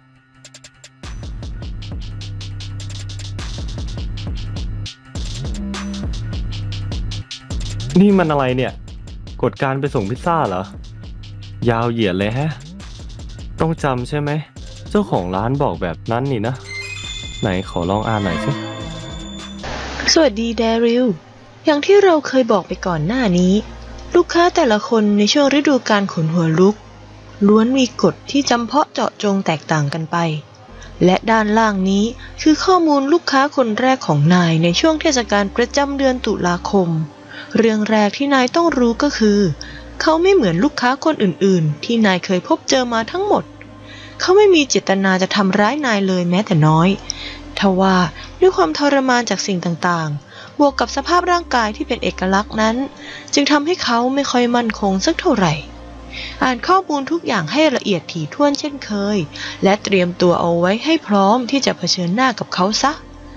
นี่มันอะไรเนี่ยกฎการไปส่งพิซซ่าเหรอยาวเหยียดเลยแฮะต้องจำใช่ไหมเจ้าของร้านบอกแบบนั้นนี่นะ ไหนขอลองอ่านหน่อยสิสวัสดีเดริลอย่างที่เราเคยบอกไปก่อนหน้านี้ ลูกค้าแต่ละคนในช่วงฤดูกาลขนหัวลุกล้วนมีกฎที่จำเพาะเจาะจงแตกต่างกันไปและด้านล่างนี้คือข้อมูลลูกค้าคนแรกของนายในช่วงเทศกาลประจำเดือนตุลาคมเรื่องแรกที่นายต้องรู้ก็คือเขาไม่เหมือนลูกค้าคนอื่นๆที่นายเคยพบเจอมาทั้งหมดเขาไม่มีเจตนาจะทำร้ายนายเลยแม้แต่น้อยทว่าด้วยความทรมานจากสิ่งต่างๆบวกกับสภาพร่างกายที่เป็นเอกลักษณ์นั้นจึงทำให้เขาไม่ค่อยมั่นคงสักเท่าไหร่อ่านข้อมูลทุกอย่างให้ละเอียดถี่ถ้วนเช่นเคยและเตรียมตัวเอาไว้ให้พร้อมที่จะเผชิญหน้ากับเขาซะ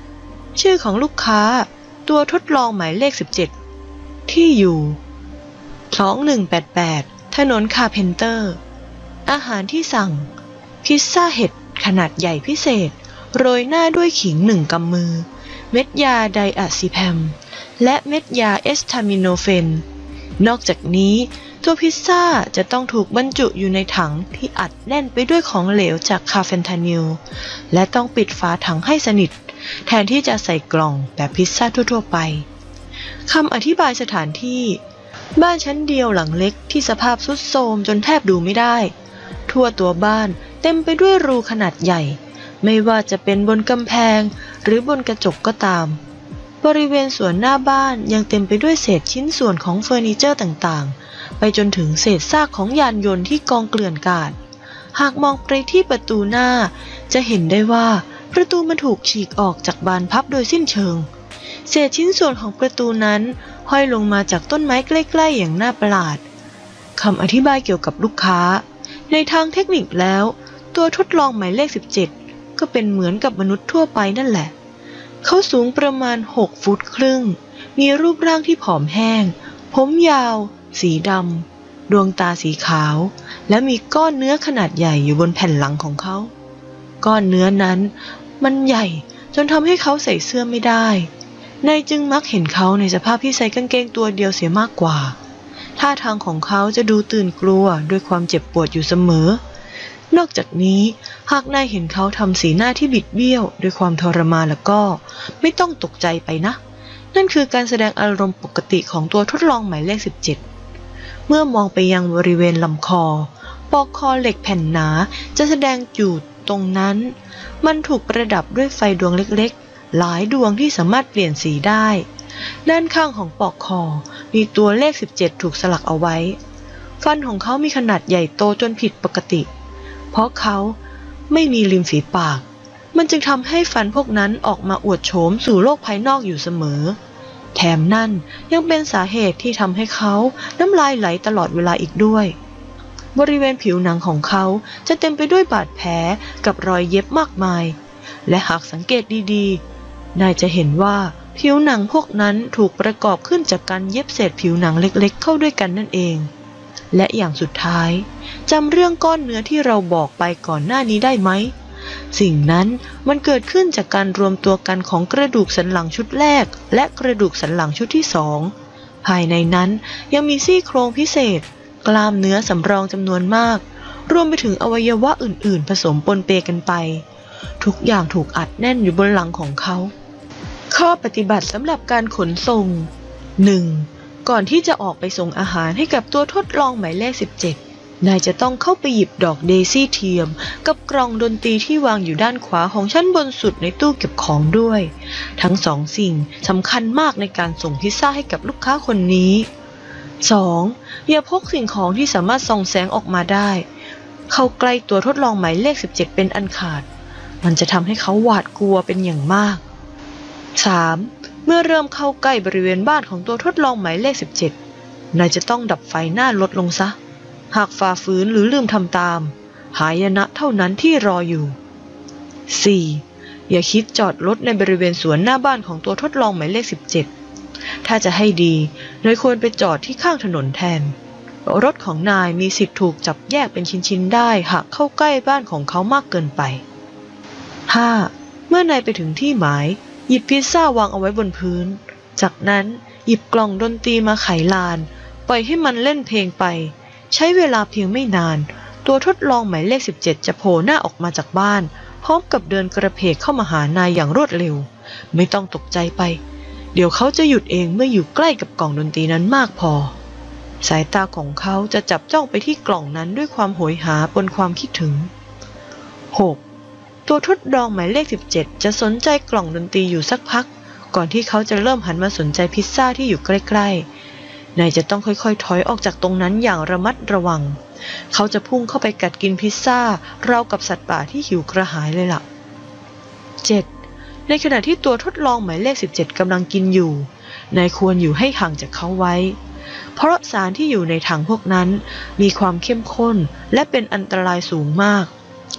ชื่อของลูกค้าตัวทดลองหมายเลขสิบเจ็ดที่อยู่สองหนึ่งแปดแปดถนนคาร์เพนเตอร์อาหารที่สั่งพิซซ่าเห็ดขนาดใหญ่พิเศษโรยหน้าด้วยขิงหนึ่งกำมือเม็ดยาไดอะซิแพมและเม็ดยาเอสทามิโนเฟนนอกจากนี้ตัวพิซซ่าจะต้องถูกบรรจุอยู่ในถังที่อัดแน่นไปด้วยของเหลวจากคาเฟนทานิลและต้องปิดฝาถังให้สนิทแทนที่จะใส่กล่องแบบพิซซ่าทั่วๆไปคำอธิบายสถานที่บ้านชั้นเดียวหลังเล็กที่สภาพทรุดโทรมจนแทบดูไม่ได้ทั่วตัวบ้านเต็มไปด้วยรูขนาดใหญ่ไม่ว่าจะเป็นบนกำแพงหรือบนกระจกก็ตามบริเวณสวนหน้าบ้านยังเต็มไปด้วยเศษชิ้นส่วนของเฟอร์นิเจอร์ต่างๆไปจนถึงเศษซากของยานยนต์ที่กองเกลื่อนกาดหากมองไปที่ประตูหน้าจะเห็นได้ว่าประตูมันถูกฉีกออกจากบานพับโดยสิ้นเชิงเศษชิ้นส่วนของประตูนั้นห้อยลงมาจากต้นไม้ใกล้ๆอย่างน่าประหลาดคำอธิบายเกี่ยวกับลูกค้าในทางเทคนิคแล้วตัวทดลองหมายเลขสิบเจ็ดก็เป็นเหมือนกับมนุษย์ทั่วไปนั่นแหละเขาสูงประมาณหกฟุตครึ่งมีรูปร่างที่ผอมแห้งผมยาวสีดำดวงตาสีขาวและมีก้อนเนื้อขนาดใหญ่อยู่บนแผ่นหลังของเขาก้อนเนื้อนั้นมันใหญ่จนทำให้เขาใส่เสื้อไม่ได้นายจึงมักเห็นเขาในสภาพที่ใส่กางเกงตัวเดียวเสียมากกว่าท่าทางของเขาจะดูตื่นกลัวด้วยความเจ็บปวดอยู่เสมอนอกจากนี้หากนายเห็นเขาทำสีหน้าที่บิดเบี้ยวด้วยความทรมานแล้วก็ไม่ต้องตกใจไปนะนั่นคือการแสดงอารมณ์ปกติของตัวทดลองหมายเลขสิบเจ็ดเมื่อมองไปยังบริเวณลำคอปลอกคอเหล็กแผ่นหนาจะแสดงอยู่ตรงนั้นมันถูกประดับด้วยไฟดวงเล็กๆหลายดวงที่สามารถเปลี่ยนสีได้ด้านข้างของปลอกคอมีตัวเลขสิบเจ็ดถูกสลักเอาไว้ฟันของเขามีขนาดใหญ่โตจนผิดปกติเพราะเขาไม่มีริมฝีปากมันจึงทำให้ฟันพวกนั้นออกมาอวดโฉมสู่โลกภายนอกอยู่เสมอแถมนั่นยังเป็นสาเหตุที่ทำให้เขาน้ำลายไหลตลอดเวลาอีกด้วยบริเวณผิวหนังของเขาจะเต็มไปด้วยบาดแผลกับรอยเย็บมากมายและหากสังเกตดีๆนายจะเห็นว่าผิวหนังพวกนั้นถูกประกอบขึ้นจากการเย็บเศษผิวหนังเล็กๆเข้าด้วยกันนั่นเองและอย่างสุดท้ายจำเรื่องก้อนเนื้อที่เราบอกไปก่อนหน้านี้ได้ไหมสิ่งนั้นมันเกิดขึ้นจากการรวมตัวกันของกระดูกสันหลังชุดแรกและกระดูกสันหลังชุดที่สองภายในนั้นยังมีซี่โครงพิเศษกล้ามเนื้อสำรองจำนวนมากรวมไปถึงอวัยวะอื่นๆผสมปนเปกันไปทุกอย่างถูกอัดแน่นอยู่บนหลังของเขาข้อปฏิบัติสำหรับการขนส่ง หนึ่ง ก่อนที่จะออกไปส่งอาหารให้กับตัวทดลองหมายเลขสิบเจ็ดนายจะต้องเข้าไปหยิบดอกเดซี่เทียมกับกล่องดนตรีที่วางอยู่ด้านขวาของชั้นบนสุดในตู้เก็บของด้วยทั้งสองสิ่งสำคัญมากในการส่งพิซซ่าให้กับลูกค้าคนนี้ สอง อย่าพกสิ่งของที่สามารถส่องแสงออกมาได้เข้าใกล้ตัวทดลองหมายเลขสิบเจ็ดเป็นอันขาดมันจะทำให้เขาหวาดกลัวเป็นอย่างมาก สาม เมื่อเริ่มเข้าใกล้บริเวณบ้านของตัวทดลองหมายเลขสิบเจ็ดนายจะต้องดับไฟหน้ารถลงซะหากฝ่าฝืนหรือลืมทำตามหายนะเท่านั้นที่รออยู่ สี่ อย่าคิดจอดรถในบริเวณสวนหน้าบ้านของตัวทดลองหมายเลขสิบเจ็ดถ้าจะให้ดีนายควรไปจอดที่ข้างถนนแทนรถของนายมีสิทธิ์ถูกจับแยกเป็นชิ้นๆได้หากเข้าใกล้บ้านของเขามากเกินไป ห้า เมื่อนายไปถึงที่หมายหยิบพิซซ่าวางเอาไว้บนพื้นจากนั้นหยิบกล่องดนตรีมาไขลานปล่อยให้มันเล่นเพลงไปใช้เวลาเพียงไม่นานตัวทดลองหมายเลขสิบเจ็ดจะโผล่หน้าออกมาจากบ้านพร้อมกับเดินกระเพกเข้ามาหานายอย่างรวดเร็วไม่ต้องตกใจไปเดี๋ยวเขาจะหยุดเองเมื่ออยู่ใกล้กับกล่องดนตรีนั้นมากพอสายตาของเขาจะจับจ้องไปที่กล่องนั้นด้วยความโหยหาปนความคิดถึง หก ตัวทดลองหมายเลขสิบเจ็ดจะสนใจกล่องดนตรีอยู่สักพักก่อนที่เขาจะเริ่มหันมาสนใจพิซซ่าที่อยู่ใกล้ๆนายจะต้องค่อยๆถอยออกจากตรงนั้นอย่างระมัดระวังเขาจะพุ่งเข้าไปกัดกินพิซซ่าราวกับสัตว์ป่าที่หิวกระหายเลยล่ะ เจ็ด ในขณะที่ตัวทดลองหมายเลขสิบเจ็ดกำลังกินอยู่นายควรอยู่ให้ห่างจากเขาไว้เพราะสารที่อยู่ในถังพวกนั้นมีความเข้มข้นและเป็นอันตรายสูงมาก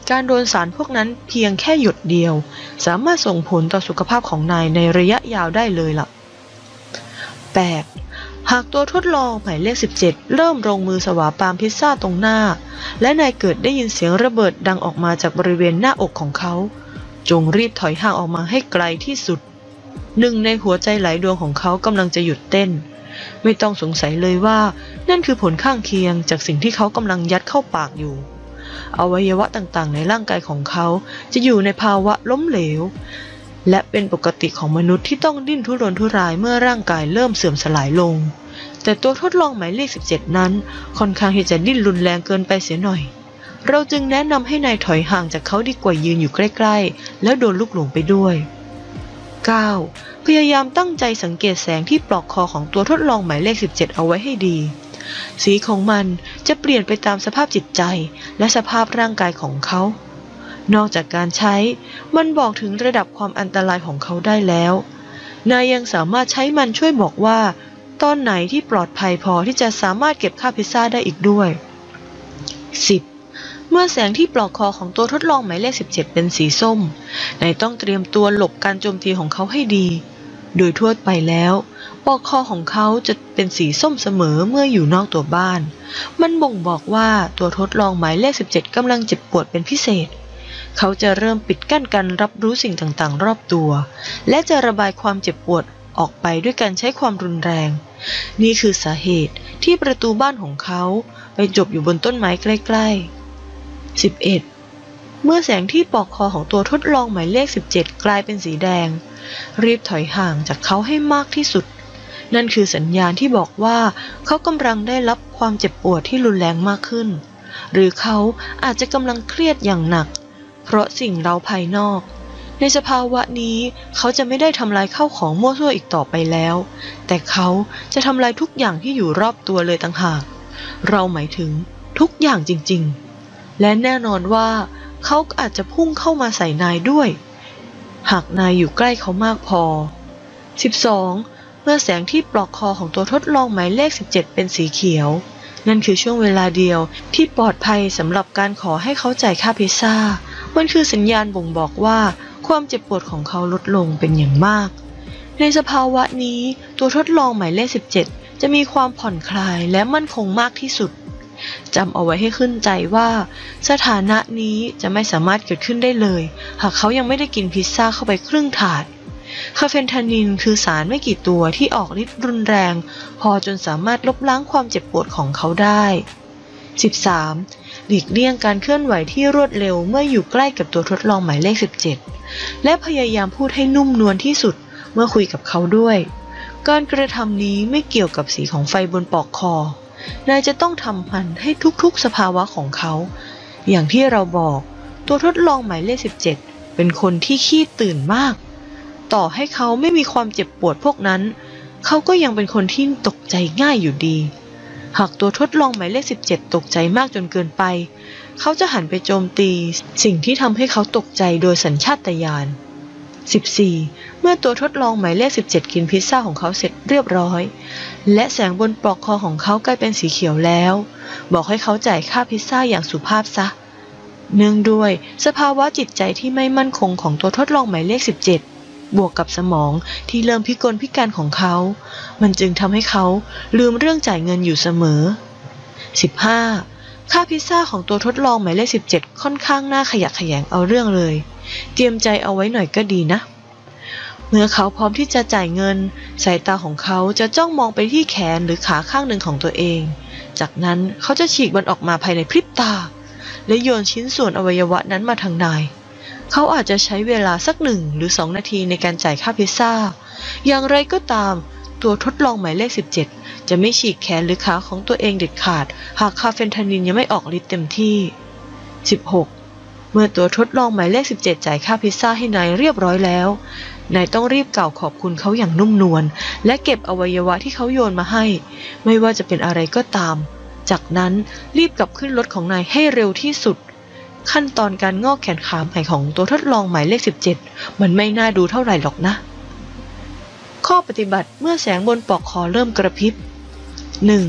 การโดนสารพวกนั้นเพียงแค่หยดเดียวสามารถส่งผลต่อสุขภาพของนายในระยะยาวได้เลยล่ะ แปด. หากตัวทดลองหมายเลขสิบเจ็ดเริ่มลงมือสวาปามพิซซ่าตรงหน้าและนายเกิดได้ยินเสียงระเบิดดังออกมาจากบริเวณหน้าอกของเขาจงรีบถอยห่างออกมาให้ไกลที่สุดหนึ่งในหัวใจหลายดวงของเขากำลังจะหยุดเต้นไม่ต้องสงสัยเลยว่านั่นคือผลข้างเคียงจากสิ่งที่เขากำลังยัดเข้าปากอยู่อวัยวะต่างๆในร่างกายของเขาจะอยู่ในภาวะล้มเหลวและเป็นปกติของมนุษย์ที่ต้องดิ้นทุรนทุรายเมื่อร่างกายเริ่มเสื่อมสลายลงแต่ตัวทดลองหมายเลขสิบเจ็ดนั้นค่อนข้างที่จะดิ้นรุนแรงเกินไปเสียหน่อยเราจึงแนะนำให้นายถอยห่างจากเขาดีกว่ายืนอยู่ใกล้ๆแล้วโดนลูกหลงไปด้วย เก้า. พยายามตั้งใจสังเกตแสงที่ปลอกคอของตัวทดลองหมายเลขสิบเจ็ดเอาไว้ให้ดีสีของมันจะเปลี่ยนไปตามสภาพจิตใจและสภาพร่างกายของเขานอกจากการใช้มันบอกถึงระดับความอันตรายของเขาได้แล้วนายยังสามารถใช้มันช่วยบอกว่าตอนไหนที่ปลอดภัยพอที่จะสามารถเก็บค่าพิซซ่าได้อีกด้วย สิบ. เมื่อแสงที่ปลอกคอของตัวทดลองหมายเลขสิบเจ็ดเป็นสีส้มนายต้องเตรียมตัวหลบการโจมตีของเขาให้ดีโดยทั่วไปแล้วปลอกคอของเขาจะเป็นสีส้มเสมอเมื่ออยู่นอกตัวบ้านมันบ่งบอกว่าตัวทดลองหมายเลขสิบเจ็ดกำลังเจ็บปวดเป็นพิเศษเขาจะเริ่มปิดกั้นการรับรู้สิ่งต่างๆรอบตัวและจะระบายความเจ็บปวดออกไปด้วยการใช้ความรุนแรงนี่คือสาเหตุที่ประตูบ้านของเขาไปจบอยู่บนต้นไม้ใกล้ๆ สิบเอ็ด. เมื่อแสงที่ปลอกคอของตัวทดลองหมายเลขสิบเจ็ดกลายเป็นสีแดงรีบถอยห่างจากเขาให้มากที่สุดนั่นคือสัญญาณที่บอกว่าเขากำลังได้รับความเจ็บปวดที่รุนแรงมากขึ้นหรือเขาอาจจะกำลังเครียดอย่างหนักเพราะสิ่งเร้าภายนอกในสภาวะนี้เขาจะไม่ได้ทำลายข้าวของมั่วซั่วอีกต่อไปแล้วแต่เขาจะทำลายทุกอย่างที่อยู่รอบตัวเลยต่างหากเราหมายถึงทุกอย่างจริงๆและแน่นอนว่าเขาอาจจะพุ่งเข้ามาใส่นายด้วยหากนายอยู่ใกล้เขามากพอ สิบสอง. เมื่อแสงที่ปลอกคอของตัวทดลองหมายเลขสิบเจ็ดเป็นสีเขียวนั่นคือช่วงเวลาเดียวที่ปลอดภัยสำหรับการขอให้เขาจ่ายค่าพิซซ่ามันคือสัญญาณบ่งบอกว่าความเจ็บปวดของเขาลดลงเป็นอย่างมากในสภาวะนี้ตัวทดลองหมายเลขสิบเจ็ดจะมีความผ่อนคลายและมั่นคงมากที่สุดจำเอาไว้ให้ขึ้นใจว่าสถานะนี้จะไม่สามารถเกิดขึ้นได้เลยหากเขายังไม่ได้กินพิซซ่าเข้าไปครึ่งถาดคาเฟนทานินคือสารไม่กี่ตัวที่ออกฤทธิ์รุนแรงพอจนสามารถลบล้างความเจ็บปวดของเขาได้ สิบสาม. หลีกเลี่ยงการเคลื่อนไหวที่รวดเร็วเมื่ออยู่ใกล้กับตัวทดลองหมายเลขสิบเจ็ดและพยายามพูดให้นุ่มนวลที่สุดเมื่อคุยกับเขาด้วยการกระทำนี้ไม่เกี่ยวกับสีของไฟบนปลอกคอนายจะต้องทำมันให้ทุกๆสภาวะของเขาอย่างที่เราบอกตัวทดลองหมายเลขสิบเจ็ดเป็นคนที่ขี้ตื่นมากต่อให้เขาไม่มีความเจ็บปวดพวกนั้นเขาก็ยังเป็นคนที่ตกใจง่ายอยู่ดีหากตัวทดลองหมายเลขสิบเจ็ดตกใจมากจนเกินไปเขาจะหันไปโจมตีสิ่งที่ทำให้เขาตกใจโดยสัญชาตญาณ สิบสี่. เมื่อตัวทดลองหมายเลขสิบเจ็ดกินพิซซ่าของเขาเสร็จเรียบร้อยและแสงบนปลอกคอของเขากลายเป็นสีเขียวแล้วบอกให้เขาจ่ายค่าพิซซ่าอย่างสุภาพซะเนื่องด้วยสภาวะจิตใจที่ไม่มั่นคงของตัวทดลองหมายเลขสิบเจ็ดบวกกับสมองที่เริ่มพิกลพิการของเขามันจึงทำให้เขาลืมเรื่องจ่ายเงินอยู่เสมอ สิบห้า. ค่าพิซซ่าของตัวทดลองหมายเลขสิบเจ็ดค่อนข้างน่าขยะแขยงเอาเรื่องเลยเตรียมใจเอาไว้หน่อยก็ดีนะเมื่อเขาพร้อมที่จะจ่ายเงินสายตาของเขาจะจ้องมองไปที่แขนหรือขาข้างหนึ่งของตัวเองจากนั้นเขาจะฉีกมันออกมาภายในพริบตาและโยนชิ้นส่วนอวัยวะนั้นมาทางนายเขาอาจจะใช้เวลาสักหนึ่งหรือสองนาทีในการจ่ายค่าพิซซ่าอย่างไรก็ตามตัวทดลองหมายเลขสิบเจ็ดจะไม่ฉีกแขนหรือขาของตัวเองเด็ดขาดหากคาเฟนทานินยังไม่ออกฤทธิ์เต็มที่ สิบหก. เมื่อตัวทดลองหมายเลขสิบเจ็ดจ่ายค่าพิซซ่าให้นายเรียบร้อยแล้วนายต้องรีบกล่าวขอบคุณเขาอย่างนุ่มนวลและเก็บอวัยวะที่เขาโยนมาให้ไม่ว่าจะเป็นอะไรก็ตามจากนั้นรีบกลับขึ้นรถของนายให้เร็วที่สุดขั้นตอนการงอกแขนขาใหม่ของตัวทดลองหมายเลขสิบเจ็ดมันไม่น่าดูเท่าไหร่หรอกนะข้อปฏิบัติเมื่อแสงบนปลอกคอเริ่มกระพริบ หนึ่ง.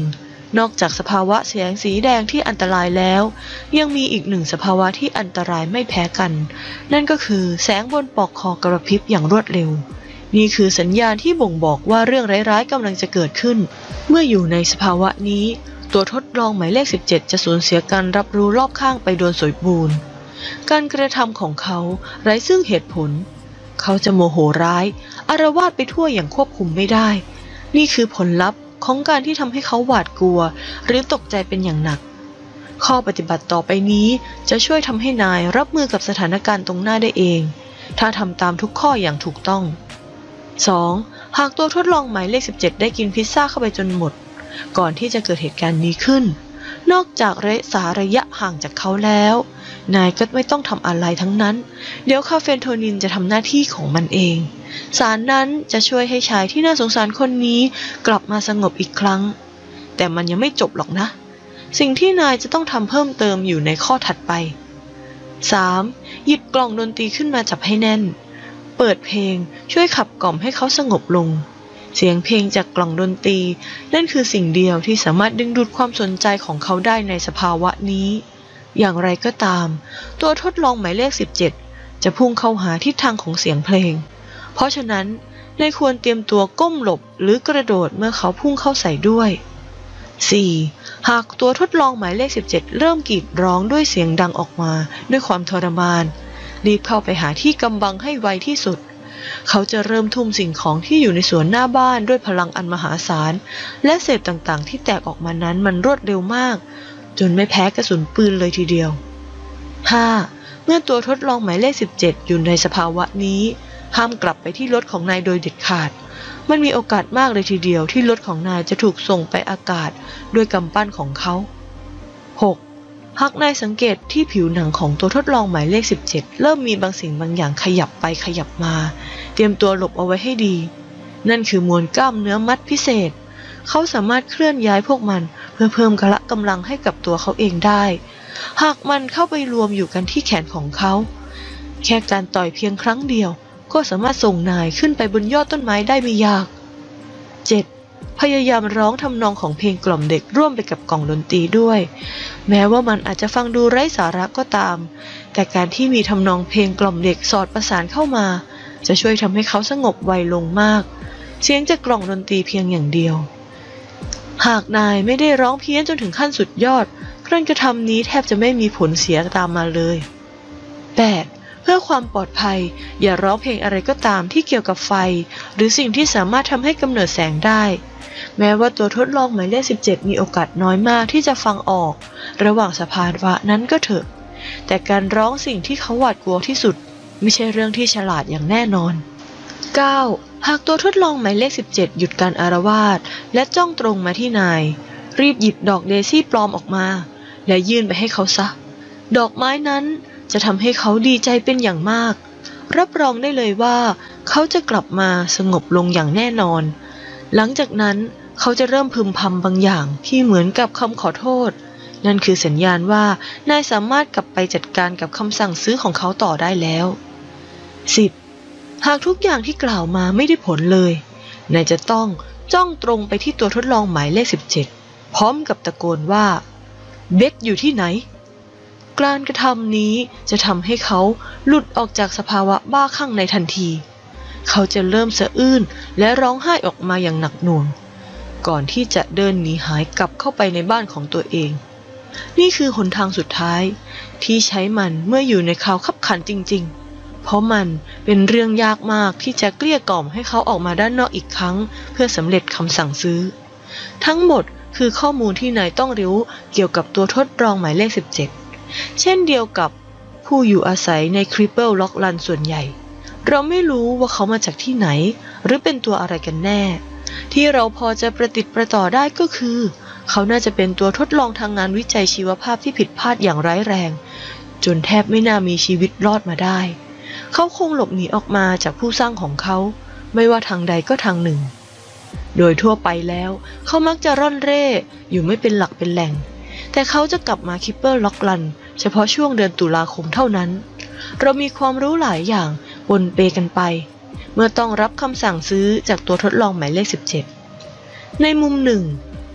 นอกจากสภาวะแสงสีแดงที่อันตรายแล้วยังมีอีกหนึ่งสภาวะที่อันตรายไม่แพ้กันนั่นก็คือแสงบนปลอกคอกระพริบอย่างรวดเร็วนี่คือสัญญาณที่บ่งบอกว่าเรื่องร้ายๆกำลังจะเกิดขึ้นเมื่ออยู่ในสภาวะนี้ตัวทดลองหมายเลขสิบเจ็ดจะสูญเสียการรับรู้รอบข้างไปโดยสมบูรณ์การกระทำของเขาไร้ซึ่งเหตุผลเขาจะโมโหร้ายอาละวาดไปทั่วอย่างควบคุมไม่ได้นี่คือผลลัพธ์ของการที่ทำให้เขาหวาดกลัวหรือตกใจเป็นอย่างหนักข้อปฏิบัติต่อไปนี้จะช่วยทำให้นายรับมือกับสถานการณ์ตรงหน้าได้เองถ้าทำตามทุกข้ออย่างถูกต้อง สอง. หากตัวทดลองหมายเลขสิบเจ็ดได้กินพิซซ่าเข้าไปจนหมดก่อนที่จะเกิดเหตุการณ์นี้ขึ้นนอกจากรักษาระยะห่างจากเขาแล้วนายก็ไม่ต้องทำอะไรทั้งนั้นเดี๋ยวคาเฟนโทนินจะทำหน้าที่ของมันเองสารนั้นจะช่วยให้ชายที่น่าสงสารคนนี้กลับมาสงบอีกครั้งแต่มันยังไม่จบหรอกนะสิ่งที่นายจะต้องทำเพิ่มเติมอยู่ในข้อถัดไป สาม. หยิบกล่องดนตรีขึ้นมาจับให้แน่นเปิดเพลงช่วยขับกล่อมให้เขาสงบลงเสียงเพลงจากกล่องดนตรีนั่นคือสิ่งเดียวที่สามารถดึงดูดความสนใจของเขาได้ในสภาวะนี้อย่างไรก็ตามตัวทดลองหมายเลขสิบเจ็ดจะพุ่งเข้าหาทิศทางของเสียงเพลงเพราะฉะนั้นนายควรเตรียมตัวก้มหลบหรือกระโดดเมื่อเขาพุ่งเข้าใส่ด้วย สี่. หากตัวทดลองหมายเลขสิบเจ็ดเริ่มกรีดร้องด้วยเสียงดังออกมาด้วยความทรมานรีบเข้าไปหาที่กำบังให้ไวที่สุดเขาจะเริ่มทุ่มสิ่งของที่อยู่ในสวนหน้าบ้านด้วยพลังอันมหาศาลและเศษต่างๆที่แตกออกมานั้นมันรวดเร็วมากจนไม่แพ้กระสุนปืนเลยทีเดียว ห้า. เมื่อตัวทดลองหมายเลขสิบเจ็ดอยู่ในสภาวะนี้ห้ามกลับไปที่รถของนายโดยเด็ดขาดมันมีโอกาสมากเลยทีเดียวที่รถของนายจะถูกส่งไปอากาศด้วยกำปั้นของเขา หก. หากนายสังเกตที่ผิวหนังของตัวทดลองหมายเลขสิบเจ็ดเริ่มมีบางสิ่งบางอย่างขยับไปขยับมาเตรียมตัวหลบเอาไว้ให้ดีนั่นคือมวลกล้ามเนื้อมัดพิเศษเขาสามารถเคลื่อนย้ายพวกมันเพื่อเพิ่มกำลังให้กับตัวเขาเองได้หากมันเข้าไปรวมอยู่กันที่แขนของเขาแค่การต่อยเพียงครั้งเดียวก็สามารถส่งนายขึ้นไปบนยอดต้นไม้ได้ไม่ยาก เจ็ด. พยายามร้องทำนองของเพลงกล่อมเด็กร่วมไปกับกล่องดนตรีด้วยแม้ว่ามันอาจจะฟังดูไร้สาระก็ตามแต่การที่มีทำนองเพลงกล่อมเด็กสอดประสานเข้ามาจะช่วยทำให้เขาสงบไวลงมากเสียงจากกล่องดนตรีเพียงอย่างเดียวหากนายไม่ได้ร้องเพี้ยนจนถึงขั้นสุดยอดการกระทำนี้แทบจะไม่มีผลเสียตามมาเลย แปด. เพื่อความปลอดภัยอย่าร้องเพลงอะไรก็ตามที่เกี่ยวกับไฟหรือสิ่งที่สามารถทำให้กำเนิดแสงได้แม้ว่าตัวทดลองหมายเลขสิบเจ็ดมีโอกาสน้อยมากที่จะฟังออกระหว่างสภาวะนั้นก็เถอะแต่การร้องสิ่งที่เขาหวาดกลัวที่สุดไม่ใช่เรื่องที่ฉลาดอย่างแน่นอน เก้า. หากตัวทดลองหมายเลขสิบเจ็ดหยุดการอาละวาดและจ้องตรงมาที่นายรีบหยิบดอกเดซี่ปลอมออกมาและยื่นไปให้เขาซะดอกไม้นั้นจะทำให้เขาดีใจเป็นอย่างมากรับรองได้เลยว่าเขาจะกลับมาสงบลงอย่างแน่นอนหลังจากนั้นเขาจะเริ่มพึมพำบางอย่างที่เหมือนกับคำขอโทษนั่นคือสัญญาณว่านายสามารถกลับไปจัดการกับคำสั่งซื้อของเขาต่อได้แล้ว สิบ. หากทุกอย่างที่กล่าวมาไม่ได้ผลเลยนายจะต้องจ้องตรงไปที่ตัวทดลองหมายเลขสิบเจ็ดพร้อมกับตะโกนว่าเบคอยู่ที่ไหนการกระทำนี้จะทำให้เขาหลุดออกจากสภาวะบ้าคลั่งในทันทีเขาจะเริ่มสะอื้นและร้องไห้ออกมาอย่างหนักหน่วงก่อนที่จะเดินหนีหายกลับเข้าไปในบ้านของตัวเองนี่คือหนทางสุดท้ายที่ใช้มันเมื่ออยู่ในคราวคับขันจริงๆเพราะมันเป็นเรื่องยากมากที่จะเกลี้ยกล่อมให้เขาออกมาด้านนอกอีกครั้งเพื่อสำเร็จคำสั่งซื้อทั้งหมดคือข้อมูลที่นายต้องรู้เกี่ยวกับตัวทดลองหมายเลขสิบเจ็ดเช่นเดียวกับผู้อยู่อาศัยในคริปเปิลล็อกลันส่วนใหญ่เราไม่รู้ว่าเขามาจากที่ไหนหรือเป็นตัวอะไรกันแน่ที่เราพอจะประติดประต่อได้ก็คือเขาน่าจะเป็นตัวทดลองทางงานวิจัยชีวภาพที่ผิดพลาดอย่างร้ายแรงจนแทบไม่น่ามีชีวิตรอดมาได้เขาคงหลบหนีออกมาจากผู้สร้างของเขาไม่ว่าทางใดก็ทางหนึ่งโดยทั่วไปแล้วเขามักจะร่อนเร่อยู่ไม่เป็นหลักเป็นแหล่งแต่เขาจะกลับมาคิปเปอร์ล็อกลันเฉพาะช่วงเดือนตุลาคมเท่านั้นเรามีความรู้หลายอย่างปนเปกันไปเมื่อต้องรับคำสั่งซื้อจากตัวทดลองหมายเลขสิบเจ็ดในมุมหนึ่งป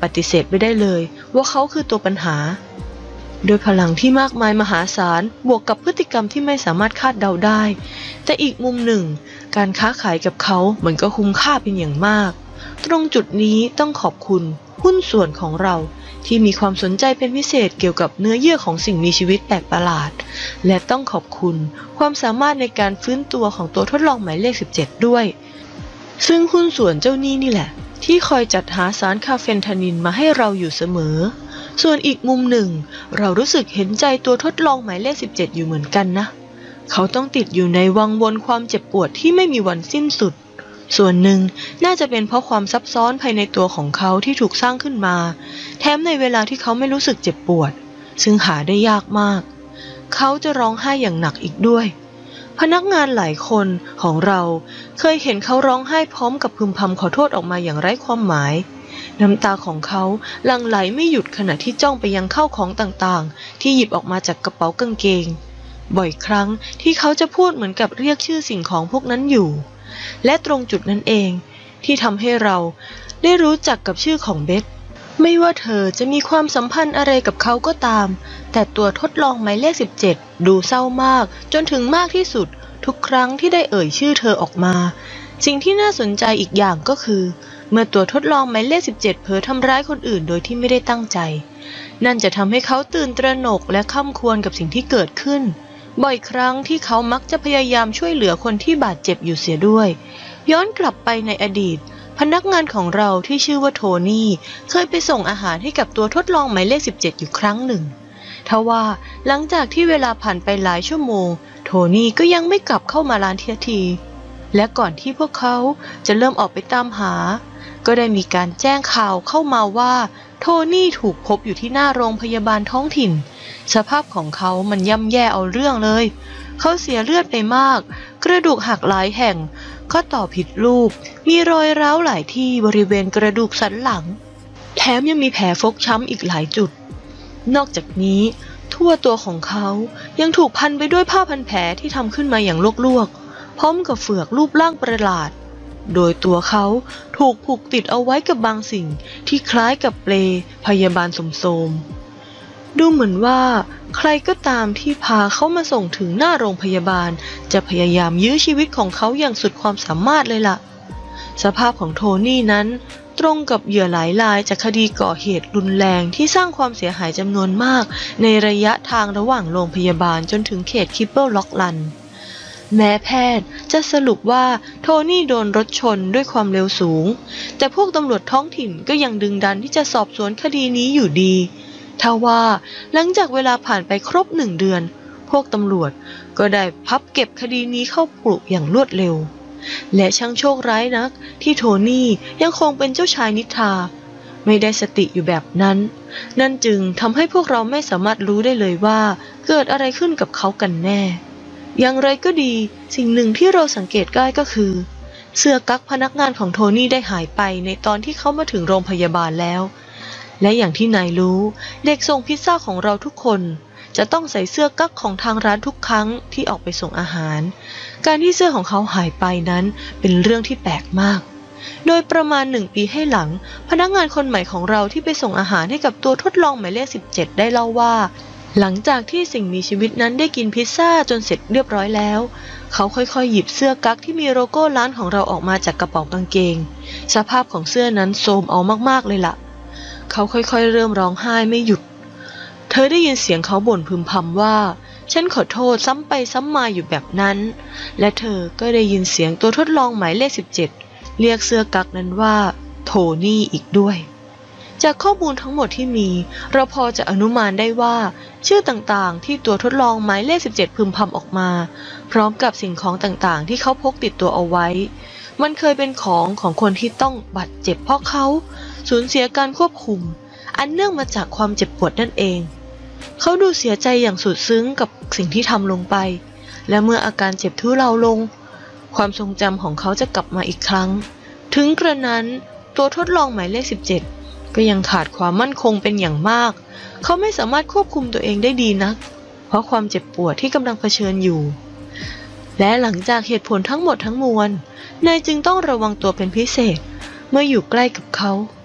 ปฏิเสธไม่ได้เลยว่าเขาคือตัวปัญหาโดยพลังที่มากมายมหาศาลบวกกับพฤติกรรมที่ไม่สามารถคาดเดาได้แต่อีกมุมหนึ่งการค้าขายกับเขามันก็คุ้มค่าเป็นอย่างมากตรงจุดนี้ต้องขอบคุณหุ้นส่วนของเราที่มีความสนใจเป็นพิเศษเกี่ยวกับเนื้อเยื่อของสิ่งมีชีวิตแปลกประหลาดและต้องขอบคุณความสามารถในการฟื้นตัวของตัวทดลองหมายเลขสิบเจ็ดด้วยซึ่งหุ้นส่วนเจ้านี่นี่แหละที่คอยจัดหาสารคาเฟนทานินมาให้เราอยู่เสมอส่วนอีกมุมหนึ่งเรารู้สึกเห็นใจตัวทดลองหมายเลขสิบเจ็ดอยู่เหมือนกันนะเขาต้องติดอยู่ในวังวนความเจ็บปวดที่ไม่มีวันสิ้นสุดส่วนหนึ่งน่าจะเป็นเพราะความซับซ้อนภายในตัวของเขาที่ถูกสร้างขึ้นมาแถมในเวลาที่เขาไม่รู้สึกเจ็บปวดซึ่งหาได้ยากมากเขาจะร้องไห้อย่างหนักอีกด้วยพนักงานหลายคนของเราเคยเห็นเขาร้องไห้พร้อมกับพึมพำขอโทษออกมาอย่างไร้ความหมายน้ำตาของเขาหลั่งไหลไม่หยุดขณะที่จ้องไปยังข้าวของต่างๆที่หยิบออกมาจากกระเป๋ากางเกงบ่อยครั้งที่เขาจะพูดเหมือนกับเรียกชื่อสิ่งของพวกนั้นอยู่และตรงจุดนั้นเองที่ทำให้เราได้รู้จักกับชื่อของเบธไม่ว่าเธอจะมีความสัมพันธ์อะไรกับเขาก็ตามแต่ตัวทดลองหมายเลขสิบเจ็ดดูเศร้ามากจนถึงมากที่สุดทุกครั้งที่ได้เอ่ยชื่อเธอออกมาสิ่งที่น่าสนใจอีกอย่างก็คือเมื่อตัวทดลองหมายเลขสิบเจ็ดเผลอทำร้ายคนอื่นโดยที่ไม่ได้ตั้งใจนั่นจะทำให้เขาตื่นตระหนกและค่ำควรกับสิ่งที่เกิดขึ้นบ่อยครั้งที่เขามักจะพยายามช่วยเหลือคนที่บาดเจ็บอยู่เสียด้วยย้อนกลับไปในอดีตพนักงานของเราที่ชื่อว่าโทนี่เคยไปส่งอาหารให้กับตัวทดลองหมายเลขสิบเจ็ดอยู่ครั้งหนึ่งทว่าหลังจากที่เวลาผ่านไปหลายชั่วโมงโทนี่ก็ยังไม่กลับเข้ามาร้านเทียทีและก่อนที่พวกเขาจะเริ่มออกไปตามหาก็ได้มีการแจ้งข่าวเข้ามาว่าโทนี่ถูกพบอยู่ที่หน้าโรงพยาบาลท้องถิ่นสภาพของเขามันย่ำแย่เอาเรื่องเลยเขาเสียเลือดไปมากกระดูกหักหลายแห่งข้อต่อผิดรูปมีรอยร้าวหลายที่บริเวณกระดูกสันหลังแถมยังมีแผลฟกช้ำอีกหลายจุดนอกจากนี้ทั่วตัวของเขายังถูกพันไปด้วยผ้าพันแผลที่ทำขึ้นมาอย่างลวกๆพร้อมกับเฟือกรูปร่างประหลาดโดยตัวเขาถูกผูกติดเอาไว้กับบางสิ่งที่คล้ายกับเปลพยาบาลสมโสมดูเหมือนว่าใครก็ตามที่พาเขามาส่งถึงหน้าโรงพยาบาลจะพยายามยื้อชีวิตของเขาอย่างสุดความสามารถเลยล่ะสภาพของโทนี่นั้นตรงกับเหยื่อหลายรายจากคดีก่อเหตุรุนแรงที่สร้างความเสียหายจำนวนมากในระยะทางระหว่างโรงพยาบาลจนถึงเขตคิปเปิลล็อกลันแม้แพทย์จะสรุปว่าโทนี่โดนรถชนด้วยความเร็วสูงแต่พวกตำรวจท้องถิ่นก็ยังดึงดันที่จะสอบสวนคดีนี้อยู่ดีทว่าหลังจากเวลาผ่านไปครบหนึ่งเดือนพวกตำรวจก็ได้พับเก็บคดีนี้เข้าปลุกอย่างรวดเร็วและช่างโชคร้ายนักที่โทนี่ยังคงเป็นเจ้าชายนิทราไม่ได้สติอยู่แบบนั้นนั่นจึงทำให้พวกเราไม่สามารถรู้ได้เลยว่าเกิดอะไรขึ้นกับเขากันแน่อย่างไรก็ดีสิ่งหนึ่งที่เราสังเกตได้ก็คือเสื้อกั๊กพนักงานของโทนี่ได้หายไปในตอนที่เขามาถึงโรงพยาบาลแล้วและอย่างที่นายรู้เด็กส่งพิซซ่าของเราทุกคนจะต้องใส่เสื้อกั๊กของทางร้านทุกครั้งที่ออกไปส่งอาหารการที่เสื้อของเขาหายไปนั้นเป็นเรื่องที่แปลกมากโดยประมาณหนึ่งปีให้หลังพนักงานคนใหม่ของเราที่ไปส่งอาหารให้กับตัวทดลองหมายเลขสิบเจ็ดได้เล่าว่าหลังจากที่สิ่งมีชีวิตนั้นได้กินพิซซ่าจนเสร็จเรียบร้อยแล้วเขาค่อยๆหยิบเสื้อกั๊กที่มีโลโก้ร้านของเราออกมาจากกระเป๋ากางเกงสภาพของเสื้อนั้นโทรมเอามากๆเลยล่ะเขาค่อยๆเริ่มร้องไห้ไม่หยุดเธอได้ยินเสียงเขาบ่นพึมพำว่าฉันขอโทษซ้ำไปซ้ำมาอยู่แบบนั้นและเธอก็ได้ยินเสียงตัวทดลองหมายเลขสิบเจ็ดเรียกเสื้อกั๊กนั้นว่าโทนี่อีกด้วยจากข้อมูลทั้งหมดที่มีเราพอจะอนุมานได้ว่าชื่อต่างๆที่ตัวทดลองหมายเลขสิบเจ็ดพึมพำออกมาพร้อมกับสิ่งของต่างๆที่เขาพกติดตัวเอาไว้มันเคยเป็นของของคนที่ต้องบาดเจ็บเพราะเขาสูญเสียการควบคุมอันเนื่องมาจากความเจ็บปวดนั่นเองเขาดูเสียใจอย่างสุดซึ้งกับสิ่งที่ทำลงไปและเมื่ออาการเจ็บทุเลาลงความทรงจำของเขาจะกลับมาอีกครั้งถึงกระนั้นตัวทดลองหมายเลขสิบเจ็ดก็ยังขาดความมั่นคงเป็นอย่างมากเขาไม่สามารถควบคุมตัวเองได้ดีนักเพราะความเจ็บปวดที่กำลังเผชิญอยู่และหลังจากเหตุผลทั้งหมดทั้งมวลนายจึงต้องระวังตัวเป็นพิเศษเมื่ออยู่ใกล้กับเขา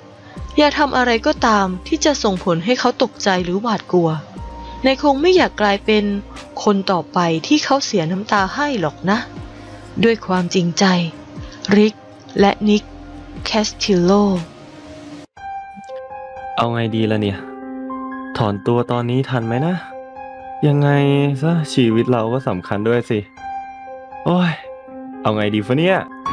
อย่าทำอะไรก็ตามที่จะส่งผลให้เขาตกใจหรือหวาดกลัว นายคงไม่อยากกลายเป็นคนต่อไปที่เขาเสียน้ำตาให้หรอกนะ ด้วยความจริงใจ ริกและนิกแคสติลโลเอาไงดีล่ะเนี่ย ถอนตัวตอนนี้ทันไหมนะ ยังไงซะชีวิตเราก็สำคัญด้วยสิ โอ้ย เอาไงดีฟะเนี่ย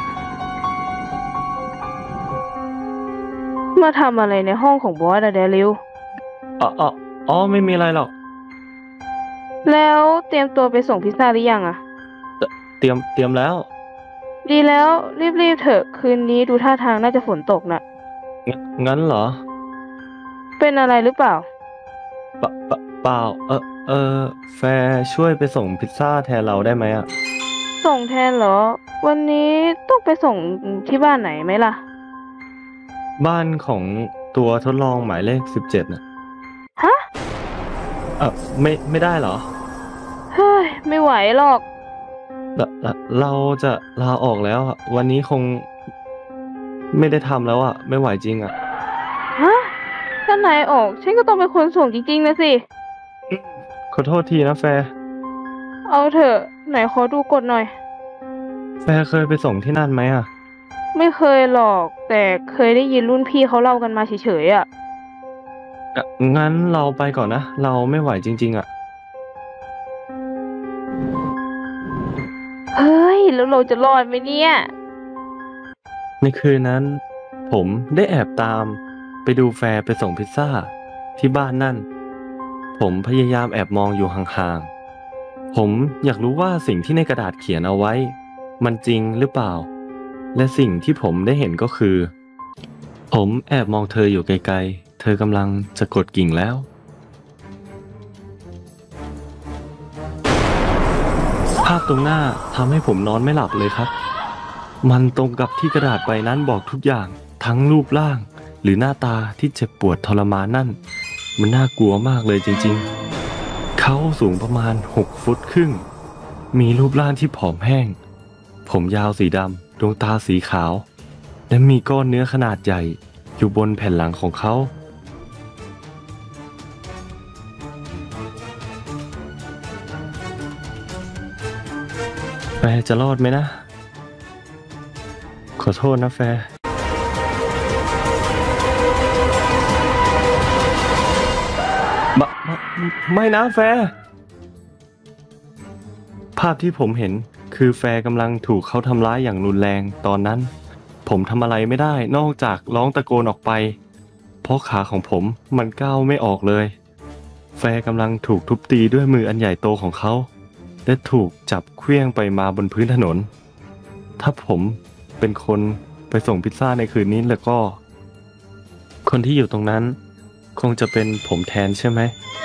มาทำอะไรในห้องของบอสอะเดลิวอ๋ออ๋ออ๋อไม่มีอะไรหรอกแล้วเตรียมตัวไปส่งพิซซ่าหรือยังอะเตรียมเตรียมแล้วดีแล้วรีบๆเถอะคืนนี้ดูท่าทางน่าจะฝนตกน่ะงงั้นเหรอเป็นอะไรหรือเปล่าเปล่าเปล่าเปล่าเออเออแฟร์ช่วยไปส่งพิซซ่าแทนเราได้ไหมอะส่งแทนเหรอ วันนี้ต้องไปส่งที่บ้านไหนไหมล่ะบ้านของตัวทดลองหมายเลขสิบเจ็ดน่ะฮะเออไม่ไม่ได้เหรอเฮ้ย ไม่ไหวหรอกเราเราเราจะลาออกแล้วอะวันนี้คงไม่ได้ทำแล้วอะไม่ไหวจริงอะฮะ ถ้านายออกฉันก็ต้องเป็นคนส่งจริงๆนะสิขอโทษทีนะแฟร์เอาเถอะไหนขอดูกฎหน่อยแฟร์เคยไปส่งที่นั่นไหมอะไม่เคยหรอก แต่เคยได้ยินรุ่นพี่เขาเล่ากันมาเฉยๆอ่ะอ่ะงั้นเราไปก่อนนะ เราไม่ไหวจริงๆอะเฮ้ย แล้วเราจะรอดไหมเนี่ยในคืนนั้น ผมได้แอบตามไปดูแฟร์ไปส่งพิซซ่าที่บ้านนั่น ผมพยายามแอบมองอยู่ห่างๆผมอยากรู้ว่าสิ่งที่ในกระดาษเขียนเอาไว้ มันจริงหรือเปล่า และสิ่งที่ผมได้เห็นก็คือ ผมแอบมองเธออยู่ไกลๆเธอกำลังจะกดกิ่งแล้ว ภาพตรงหน้าทำให้ผมนอนไม่หลับเลยครับ มันตรงกับที่กระดาษใบนั้นบอกทุกอย่างทั้งรูปร่างหรือหน้าตาที่เจ็บปวดทรมานนั่น มันน่ากลัวมากเลยจริงๆ เขาสูงประมาณหกฟุตครึ่งมีรูปร่างที่ผอมแห้งผมยาวสีดำดวงตาสีขาวและมีก้อนเนื้อขนาดใหญ่อยู่บนแผ่นหลังของเขาแฟร์จะรอดไหมนะขอโทษนะแฟร์บะบะไม่นะแฟร์ภาพที่ผมเห็นคือแฟร์กำลังถูกเขาทำร้ายอย่างรุนแรงตอนนั้นผมทำอะไรไม่ได้นอกจากร้องตะโกนออกไปเพราะขาของผมมันก้าวไม่ออกเลยแฟร์กำลังถูกทุบตีด้วยมืออันใหญ่โตของเขาและถูกจับเคลื่องไปมาบนพื้นถนนถ้าผมเป็นคนไปส่งพิซซ่าในคืนนี้แล้วก็คนที่อยู่ตรงนั้นคงจะเป็นผมแทนใช่ไหม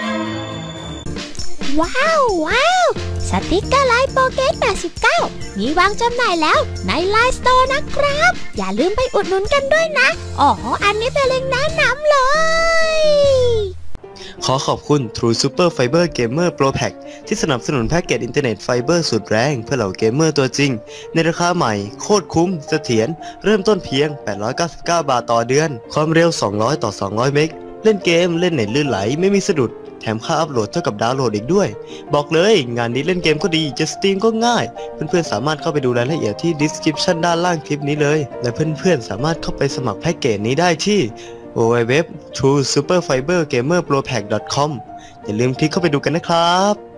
ว้าวว้าวสติกเกอร์ไลน์โปเกตแปดสิบเก้ามีวางจำหน่ายแล้วในไลน์สโตร์นะครับ อย่าลืมไปอุดหนุนกันด้วยนะอ๋ออันนี้เป็นเล็งก์แนะนำเลยขอขอบคุณ True Super Fiber Gamer Pro Pack ที่สนับสนุนแพ็กเกจอินเทอร์เน็ตไฟเบอร์สุดแรงเพื่อเหล่าเกมเมอร์ตัวจริงในราคาใหม่โคตรคุ้มเสถียรเริ่มต้นเพียงแปดร้อยเก้าสิบเก้าบาทต่อเดือนความเร็วสองร้อยต่อสองร้อยเมกเล่นเกมเล่นเน็ตลื่นไหลไม่มีสะดุดแถมค่าอัพโหลดเท่ากับดาวน์โหลดอีกด้วยบอกเลยงานนี้เล่นเกมก็ดีจะสตรีมก็ง่ายเพื่อนๆสามารถเข้าไปดูรายละเอียดที่ description ด้านล่างคลิปนี้เลยและเพื่อนๆสามารถเข้าไปสมัครแพ็กเกจนี้ได้ที่ ดับเบิลยู ดับเบิลยู ดับเบิลยู ดอท ทรู ซูเปอร์ ไฟเบอร์ เกมเมอร์ โปร แพ็ก ดอท คอม อย่าลืมคลิกเข้าไปดูกันนะครับ